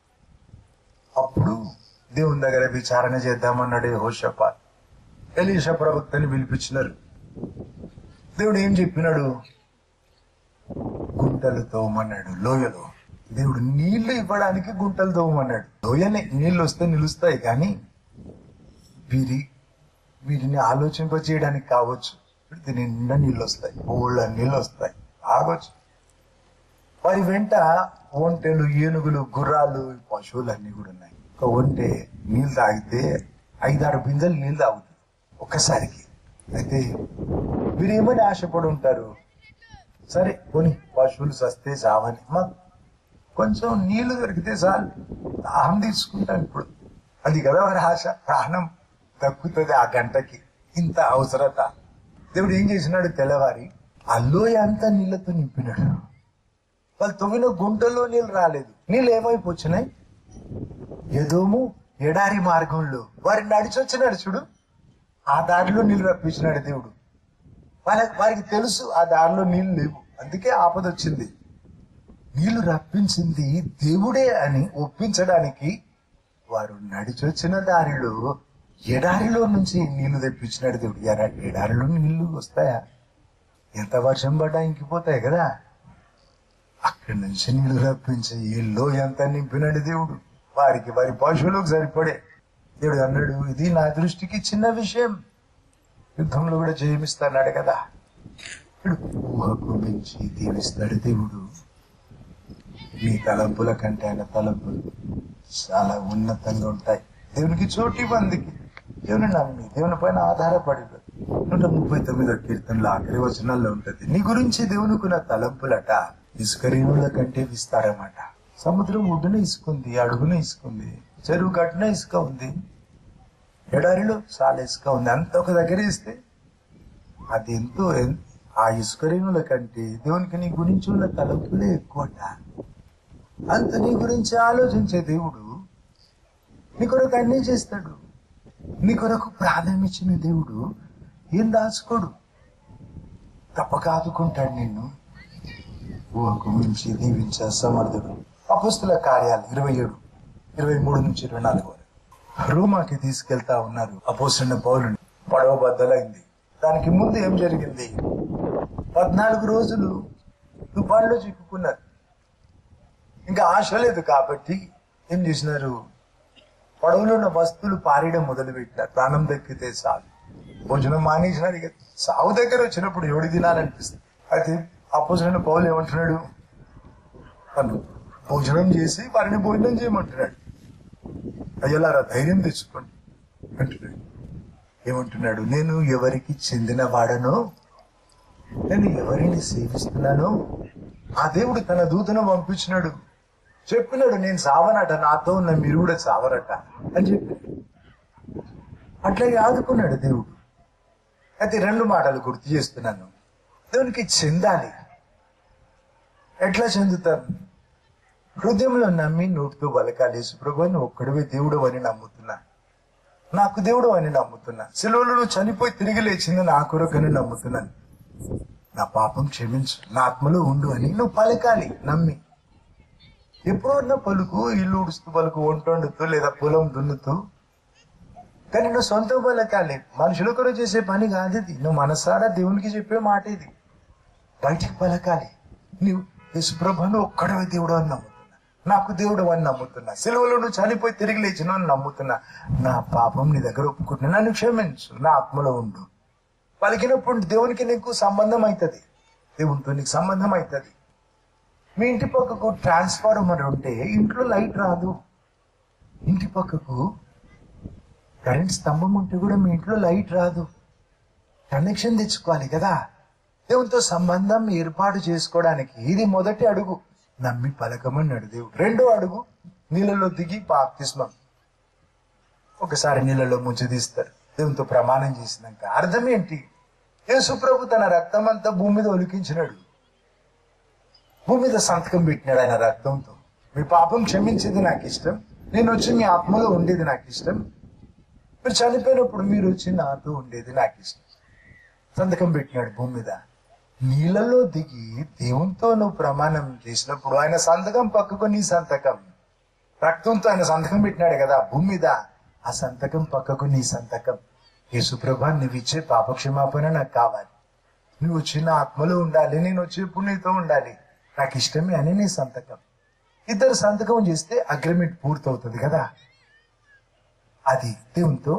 [SPEAKER 1] అప్పుడు దేవుని దగ్గర విచారణ చేద్దామన్నాడు యెహోషాపాతు. ఎలీషా ప్రవక్తని పిలిపించినారు. దేవుడు ఏం చెప్పినాడు? గుంటలు తవ్వమన్నాడు లోయలో. దేవుడు నీళ్లు ఇవ్వడానికి గుంటలు తవ్వమన్నాడు. లోయనే నీళ్లు వస్తే నిలుస్తాయి, కానీ వీరిని ఆలోచింపచేయడానికి కావచ్చు. దీని నిండా నీళ్ళు వస్తాయి, ఊళ్ళ నీళ్ళు వస్తాయి, ఆగొచ్చు. వారి వెంట ఒంటెలు, ఏనుగులు, గుర్రాలు, పశువులు అన్ని కూడా ఉన్నాయి. ఒక ఒంటె నీళ్ళు తాగితే 5-6 బిందెలు నీళ్ళు తాగుతుంది ఒక్కసారికి. అయితే వీరేమని ఆశపడి ఉంటారు, సరే కొని పశువులు సస్తే చావని, మాకు కొంచెం నీళ్లు దొరికితే చాలు, దాహం తీసుకుంటాం. ఇప్పుడు అది కదా వారి ఆశ. ప్రాణం దక్కుతుంది ఆ గంటకి, ఇంత అవసరత. దేవుడు ఏం చేసినాడు? తెల్లవారి ఆ లోయ అంతా నీళ్లతో నింపినాడు. వాళ్ళు తవ్విన గుంటలో నీళ్ళు రాలేదు. నీళ్ళు ఏమైపోచ్చినాయి? ఎదోము ఎడారి మార్గంలో వారిని నడిచొచ్చినాడు చూడు, ఆ దారిలో నీళ్ళు రప్పించినాడు దేవుడు. వారికి తెలుసు ఆ దారిలో నీళ్లు లేవు, అందుకే ఆపద వచ్చింది. నీళ్లు రప్పించింది దేవుడే అని ఒప్పించడానికి వారు నడిచొచ్చిన దారిలో ఎడారిలో నుంచి నీళ్లు తెప్పించినాడు దేవుడు. ఎడారిలో నీళ్లు వస్తాయా? ఎంత వర్షం పడ్డా ఇంకిపోతాయి కదా. అక్కడి నుంచి నీళ్లు రప్పించి ఇల్లు ఎంత నింపినాడు దేవుడు. వారికి వారి పశువులకు సరిపడే. దేవుడు అన్నాడు, ఇది నా దృష్టికి చిన్న విషయం, యుద్ధంలో కూడా జయమిస్తాడు కదా. ఊహకు మించి దీవిస్తాడు దేవుడు. మీ తలంపుల కంటే ఆయన తలంపులు చాలా ఉన్నతంగా ఉంటాయి. దేవునికి చోటు ఇవ్వందికి, దేవుని నమ్మి దేవుని పైన ఆధారపడి 139వ కీర్తనలో ఆఖరి వచనాల్లో ఉంటది, నీ గురించి దేవునికున్న తలంపులట ఇసుక రేణుల కంటే విస్తారమాట. సముద్రం ఒడ్డున ఇసుకుంది, అడుగున ఇసుకుంది, చెరువు గట్టున ఇసుక ఉంది, ఎడారిలో చాలా ఇసుక ఉంది. అంత ఒక దగ్గర ఇస్తే అది ఎంతో, ఆ ఇసుక రేణుల కంటే దేవునికి నీ గురించి ఉన్న తలంపులే ఎక్కువట. అంత నీ గురించి ఆలోచించే దేవుడు నీ కొరకు అన్నీ చేస్తాడు. నీ కొరకు ప్రాణం ఇచ్చిన దేవుడు ఏం దాచుకోడు, తప్పక ఆదుకుంటాడు నిన్ను. ఊహకు మించి దీవించే సమర్థుడు. అపోస్తుల కార్యాలు 27:23-24 వరకు. రోమాకి తీసుకెళ్తా ఉన్నారు అపోస్తులైన పౌలుని. పడవ బద్దలైంది. దానికి ముందు ఏం జరిగింది? 14 రోజులు తుఫాన్లో చిక్కుకున్నారు. ఇంకా ఆశ లేదు కాబట్టి ఏం చేసినారు? పడవలో ఉన్న వస్తువులు పారేయడం మొదలు పెట్టినారు. ప్రాణం దక్కితే చాలు. భోజనం మానేసినారు. ఇక సాగు దగ్గర వచ్చినప్పుడు ఎవడి తినాలనిపిస్తుంది. అయితే అపోస్తులైన పౌలు ఏమంటున్నాడు? భోజనం చేసి వారిని భోజనం చేయమంటున్నాడు. అయ్యలారా ధైర్యం తెచ్చుకోండి అంటున్నాడు. ఏమంటున్నాడు? నేను ఎవరికి చెందిన వాడనో, నేను ఎవరిని సేవిస్తున్నానో ఆ దేవుడు తన దూతను పంపించినాడు. చెప్పినాడు, నేను సావనట, నాతో ఉన్న మీరు కూడా చావరట అని చెప్పి అట్లా ఆదుకున్నాడు దేవుడు. అయితే 2 మాటలు గుర్తు చేస్తున్నాను. దేవునికి చెందాలి. ఎట్లా చెందుతాను? హృదయంలో నమ్మి నోటితో బలకాలి. యేసుప్రభు నువ్వు ఒక్కడివే దేవుడు అని నమ్ముతున్నా, నాకు దేవుడు అని నమ్ముతున్నా, సెలవులు నువ్వు చనిపోయి తిరిగి లేచింది నా కొరకని నమ్ముతున్నాను, నా పాపం క్షమించు, నా ఆత్మలో ఉండు అని నువ్వు పలకాలి నమ్మి. ఎప్పుడో ఉన్న పలుకు, ఇల్లు ఉడుస్తూ పలుకు, వంట వండుతూ లేదా పొలం దున్నుతూ, కానీ నువ్వు సొంత పలకాలి. మనుషుల కొరకు చేసే పని కాదు ఇది. నువ్వు మనసారా దేవునికి చెప్పే మాట ఇది. బయటికి పలకాలి. నువ్వు యేసుప్రభును ఒక్కడవే దేవుడు అని నమ్ముతున్నా, నాకు దేవుడు అని నమ్ముతున్నా, సెలవులో నువ్వు చనిపోయి తిరిగి లేచిన అని నమ్ముతున్నా, నా పాపం నీ దగ్గర ఒప్పుకుంటున్నా, నన్ను క్షమించు, నా ఆత్మలో ఉండు. పలికినప్పుడు దేవునికి నీకు సంబంధం అవుతుంది, దేవునితో నీకు సంబంధం అవుతుంది. మీ ఇంటి పక్కకు ట్రాన్స్ఫార్మర్ ఉంటే ఇంట్లో లైట్ రాదు. ఇంటి పక్కకు కరెంట్ స్తంభం ఉంటే కూడా మీ ఇంట్లో లైట్ రాదు. కనెక్షన్ తెచ్చుకోవాలి కదా. దేవునితో సంబంధం ఏర్పాటు చేసుకోవడానికి ఇది మొదటి అడుగు. నమ్మి పలకమన్నాడు దేవుడు. 2వ అడుగు నీళ్ళలో దిగి బాప్తిస్మం. ఒకసారి నీళ్ళలో ముంచి తీస్తారు దేవునితో ప్రమాణం చేసినాక. అర్థం ఏంటి? యేసుప్రభు తన రక్తం అంతా భూమి మీద ఒలికించినాడు, భూమి మీద సంతకం పెట్టినాడు ఆయన రక్తంతో. మీ పాపం క్షమించేది నాకు ఇష్టం, నేను వచ్చి మీ ఆత్మలో ఉండేది నాకు ఇష్టం, మీరు చనిపోయినప్పుడు మీరు వచ్చి నాతో ఉండేది నాకు ఇష్టం. సంతకం పెట్టినాడు భూమి మీద. నీళ్ళలో దిగి దేవునితో నువ్వు ప్రమాణం చేసినప్పుడు ఆయన సంతకం పక్కకు నీ సంతకం, రక్తంతో ఆయన సంతకం పెట్టినాడు కదా భూమి మీద, ఆ సంతకం పక్కకు నీ సంతకం. యేసుప్రభా నువ్వు ఇచ్చే పాపక్షమాపణ నాకు కావాలి, నువ్వు వచ్చిన ఆత్మలో ఉండాలి, నేను వచ్చేప్పుడు నీతో ఉండాలి, నాకు ఇష్టమే అని నీ సంతకం. ఇద్దరు సంతకం చేస్తే అగ్రిమెంట్ పూర్తవుతుంది కదా. అది దేవునితో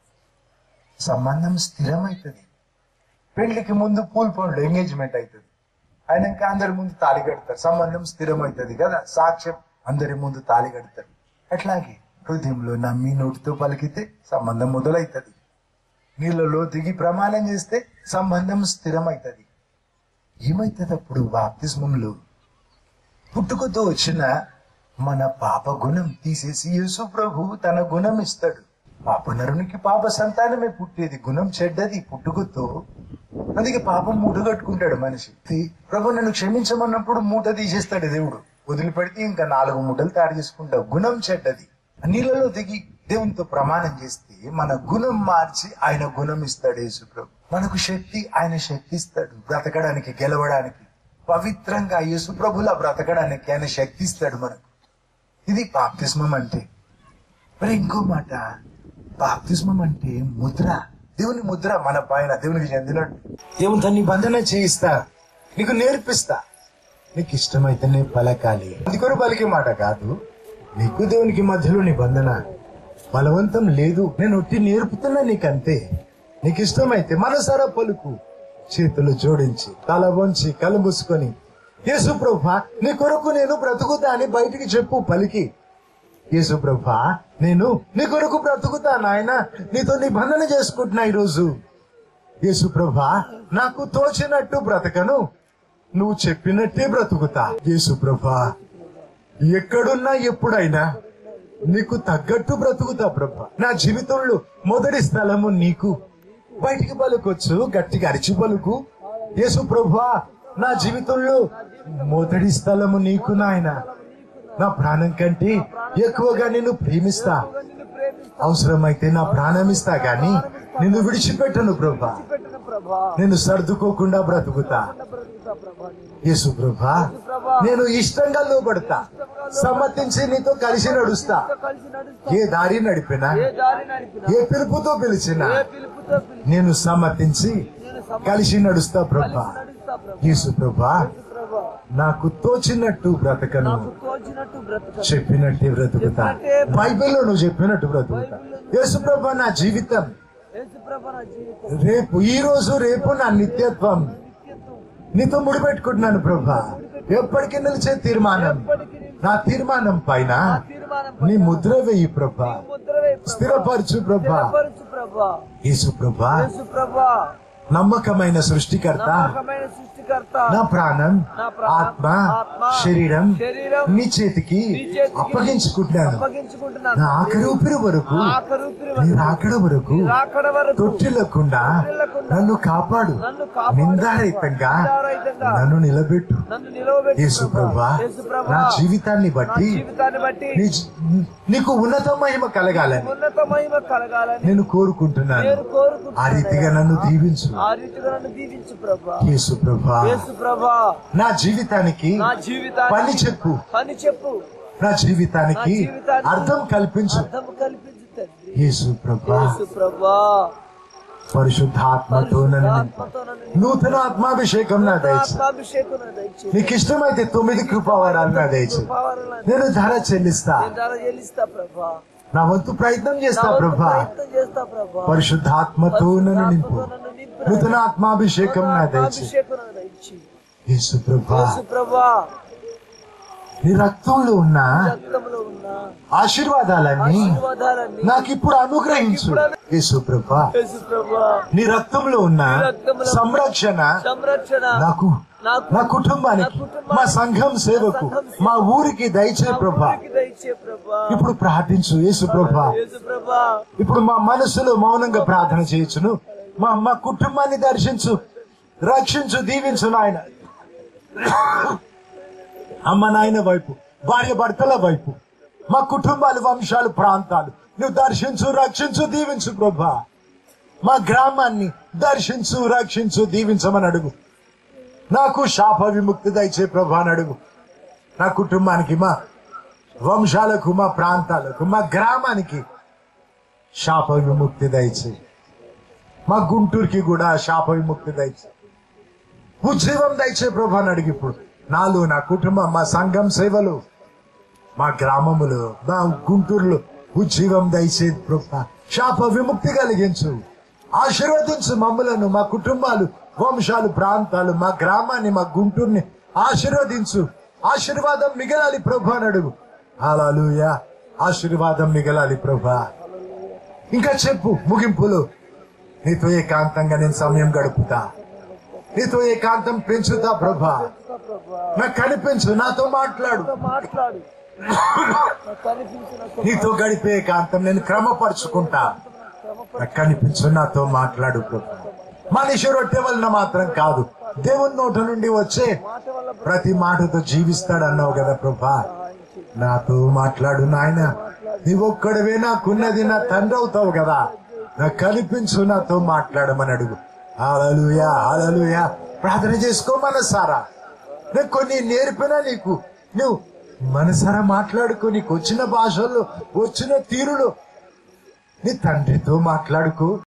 [SPEAKER 1] సంబంధం స్థిరమవుతుంది. పెళ్లికి ముందు పూల్ పండ్లు ఎంగేజ్మెంట్ అవుతుంది, అయినాక అందరి ముందు తాళి కడతారు, సంబంధం స్థిరమవుతుంది కదా. సాక్ష్యం అందరి ముందు తాళి కడతారు. అట్లాగే హృదయంలో నమ్మి నోటితో పలికితే సంబంధం మొదలవుతుంది. నీళ్ళలో దిగి ప్రమాణం చేస్తే సంబంధం స్థిరమవుతుంది. ఏమవుతుంది అప్పుడు? బాప్తిస్మంలో పుట్టుకతో వచ్చిన మన పాప గుణం తీసేసి యేసు ప్రభు తన గుణం ఇస్తాడు. పాపనరునికి పాప సంతానమే పుట్టేది, గుణం చెడ్డది పుట్టుకతో. అందుకే పాపం మూట కట్టుకుంటాడు మనిషి. ప్రభు నన్ను క్షమించమన్నప్పుడు మూట తీసేస్తాడు దేవుడు, వదిలిపెడితే ఇంకా 4 మూటలు తయారు చేసుకుంటావు. గుణం చెడ్డది. నీళ్ళలో దిగి దేవునితో ప్రమాణం చేస్తే మన గుణం మార్చి ఆయన గుణం ఇస్తాడు యేసు ప్రభు. మనకు శక్తి, ఆయన శక్తి ఇస్తాడు బ్రతకడానికి, గెలవడానికి, పవిత్రంగా యేసు ప్రభులా బ్రతకడానికి ఆయన శక్తి ఇస్తాడు మనకు. ఇది బాప్తిస్మం అంటే. మరి ఇంకో మాట, బాప్తిస్మం అంటే ముద్ర, దేవుని ముద్ర మన పైన, దేవునికి చెందినట్టు. దేవునితో నిబంధన చేయిస్తా, నీకు నేర్పిస్తా, నీకు ఇష్టమైతేనే పలకాలి. అందుకొరకు పలికే మాట కాదు, నీకు దేవునికి మధ్యలో నిబంధన, బలవంతం లేదు. నేను ఒట్టి నేర్పుతున్నా నీకంతే. నీకు ఇష్టమైతే మనసారా పలుకు, చేతులు జోడించి తల వంచి కళ్ళు మూసుకొని, యేసు ప్రభువా నీ కొరకు నేను బ్రతుకుతా అని బయటికి చెప్పు పలికి. యేసు ప్రభువా నేను నీ కొరకు బ్రతుకుతా నాయన, నీతో నిబంధన చేసుకుంటున్నా ఈరోజు. యేసు ప్రభువా నాకు తోచినట్టు బ్రతకను, నువ్వు చెప్పినట్టే బ్రతుకుతా. యేసు ప్రభువా ఎక్కడున్నా ఎప్పుడైనా నీకు తగ్గట్టు బ్రతుకుతా ప్రభువా. నా జీవితంలో మొదటి స్థలము నీకు. బయటికి పలుకొచ్చు, గట్టిగా అరిచి పలుకు, యేసు ప్రభువా నా జీవితంలో మొదటి స్థలము నీకు నాయన. నా ప్రాణం కంటే ఎక్కువగా నిన్ను ప్రేమిస్తా, అవసరమైతే నా ప్రాణం ఇస్తా గాని నిన్ను విడిచిపెట్టను ప్రభువా. నేను సర్దుకోకుండా బ్రతుకుతా యేసు ప్రభువా. నేను ఇష్టంగా లోబడతా, సమ్మతించి నీతో కలిసి నడుస్తా. ఏ దారి నడిపినా, ఏ పిలుపుతో పిలిచినా నేను సమ్మతించి కలిసి నడుస్తా ప్రభువా. యేసు ప్రభువా నాకు తోచినట్టు బ్రతకను, చెప్పినట్టే బ్రతుకుతా. బైబిల్లో నువ్వు చెప్పినట్టు బ్రతుకుతా. యేసు ప్రభువా నా జీవితం, రేపు ఈ రోజు రేపు నా నిత్యత్వం నీతో ముడిపెట్టుకుంటున్నాను ప్రభువా. ఎప్పటికీ నిలిచే తీర్మానం, నా తీర్మానం పైన నీ ముద్ర వేయి ప్రభువా, స్థిరపరచు ప్రభువా. యేసు ప్రభువా నమ్మకమైన సృష్టికర్త, నా ప్రాణం, ఆత్మ, శరీరం నీ చేతికి అప్పగించుకుంటున్నాను. నా ఆఖరి ఊపిరి వరకు, నీ రాకడ వరకు తొట్టిల్లకుండా నన్ను కాపాడు, నిందారహితంగా నన్ను నిలబెట్టు. యేసు ప్రభువా నా జీవితాన్ని బట్టి నీకు ఉన్నత మహిమ కలగాలని నేను కోరుకుంటున్నాను. ఆ రీతిగా నన్ను దీవించు యేసు ప్రభువా. నా జీవితానికి పని చెప్పు, నా జీవితానికి అర్థం కల్పించు యేసు ప్రభువా. పరిశుద్ధాత్మతో నన్ను నూతన ఆత్మాభిషేకం నా దయచు. నీకు ఇష్టమైతే 9 కృపావరాలు నా దయచు. నేను ధర చెల్లిస్తా, నా వంతు ప్రయత్నం చేస్తా ప్రభువా. పరిశుద్ధాత్మతో నన్ను నింపు, నూతన ఆత్మాభిషేకం నా దయచు యేసు ప్రభువా. నీ రక్తంలో ఉన్న ఆశీర్వాదాలన్నీ నాకు ఇప్పుడు అనుగ్రహించు యేసు ప్రభువా. నీ రక్తంలో ఉన్న సంరక్షణ నాకు, నా కుటుంబానికి, మా సంఘం సేవకు, మా ఊరికి దయచే ప్రభువా. ఇప్పుడు ప్రార్థించు యేసు ప్రభువా. ఇప్పుడు మా మనసులో మౌనంగా ప్రార్థన చేయొచ్చును. మా కుటుంబాన్ని దర్శించు, రక్షించు, దీవించు నాయన. అమ్మ నాయన వైపు, భార్య భర్తల వైపు, మా కుటుంబాలు, వంశాలు, ప్రాంతాలు నువ్వు దర్శించు, రక్షించు, దీవించు ప్రభువా. మా గ్రామాన్ని దర్శించు, రక్షించు, దీవించమని అడుగు. నాకు శాప విముక్తి దయచే ప్రభువా అని అడుగు. నా కుటుంబానికి, మా వంశాలకు, మా ప్రాంతాలకు, మా గ్రామానికి శాప విముక్తి దయచే. మా గుంటూరుకి కూడా శాప విముక్తి దయచే. ఉజ్జీవం దయచే ప్రభువా అని అడిగి. ఇప్పుడు నాలో, నా కుటుంబం, మా సంఘం సేవలు, మా గ్రామములు, మా గుంటూరులో ఉజ్జీవం దయచే ప్రభువా. శాప విముక్తి కలిగించు, ఆశీర్వదించు మమ్మలను, మా కుటుంబాలు, వంశాలు, ప్రాంతాలు, మా గ్రామాన్ని, మా గుంటూరుని ఆశీర్వదించు. ఆశీర్వాదం మిగలాలి ప్రభువా అని అడుగు. హల్లెలూయా. ఆశీర్వాదం మిగలాలి ప్రభువా. ఇంకా చెప్పు ముగింపులో, నీతో ఏకాంతంగా నేను సమయం గడుపుతా, నీతో ఏకాంతం పెంచుతా ప్రభువా. నాకు కనిపించు, నాతో మాట్లాడు. నీతో గడిపే ఏకాంతం నేను క్రమపరుచుకుంటా. నాకు కనిపించు, నాతో మాట్లాడు ప్రభువా. మనిషి రొట్టె వలన మాత్రం కాదు, దేవుని నోట నుండి వచ్చే ప్రతి మాటతో జీవిస్తాడు అన్నావు కదా ప్రభువా. నాతో మాట్లాడు నాయన. నీవొక్కడవే నాకున్నది, నా తండ్రి అవుతావు కదా. నాకు కనిపించు, నాతో మాట్లాడమని అడుగు. హల్లెలూయా, హల్లెలూయా. ప్రార్థన చేసుకో మనసారా. నేను కొన్ని నేర్పినా నీకు, నువ్వు మనసారా మాట్లాడుకో. నీకు వచ్చిన భాషల్లో, వచ్చిన తీరులో నీ తండ్రితో మాట్లాడుకో.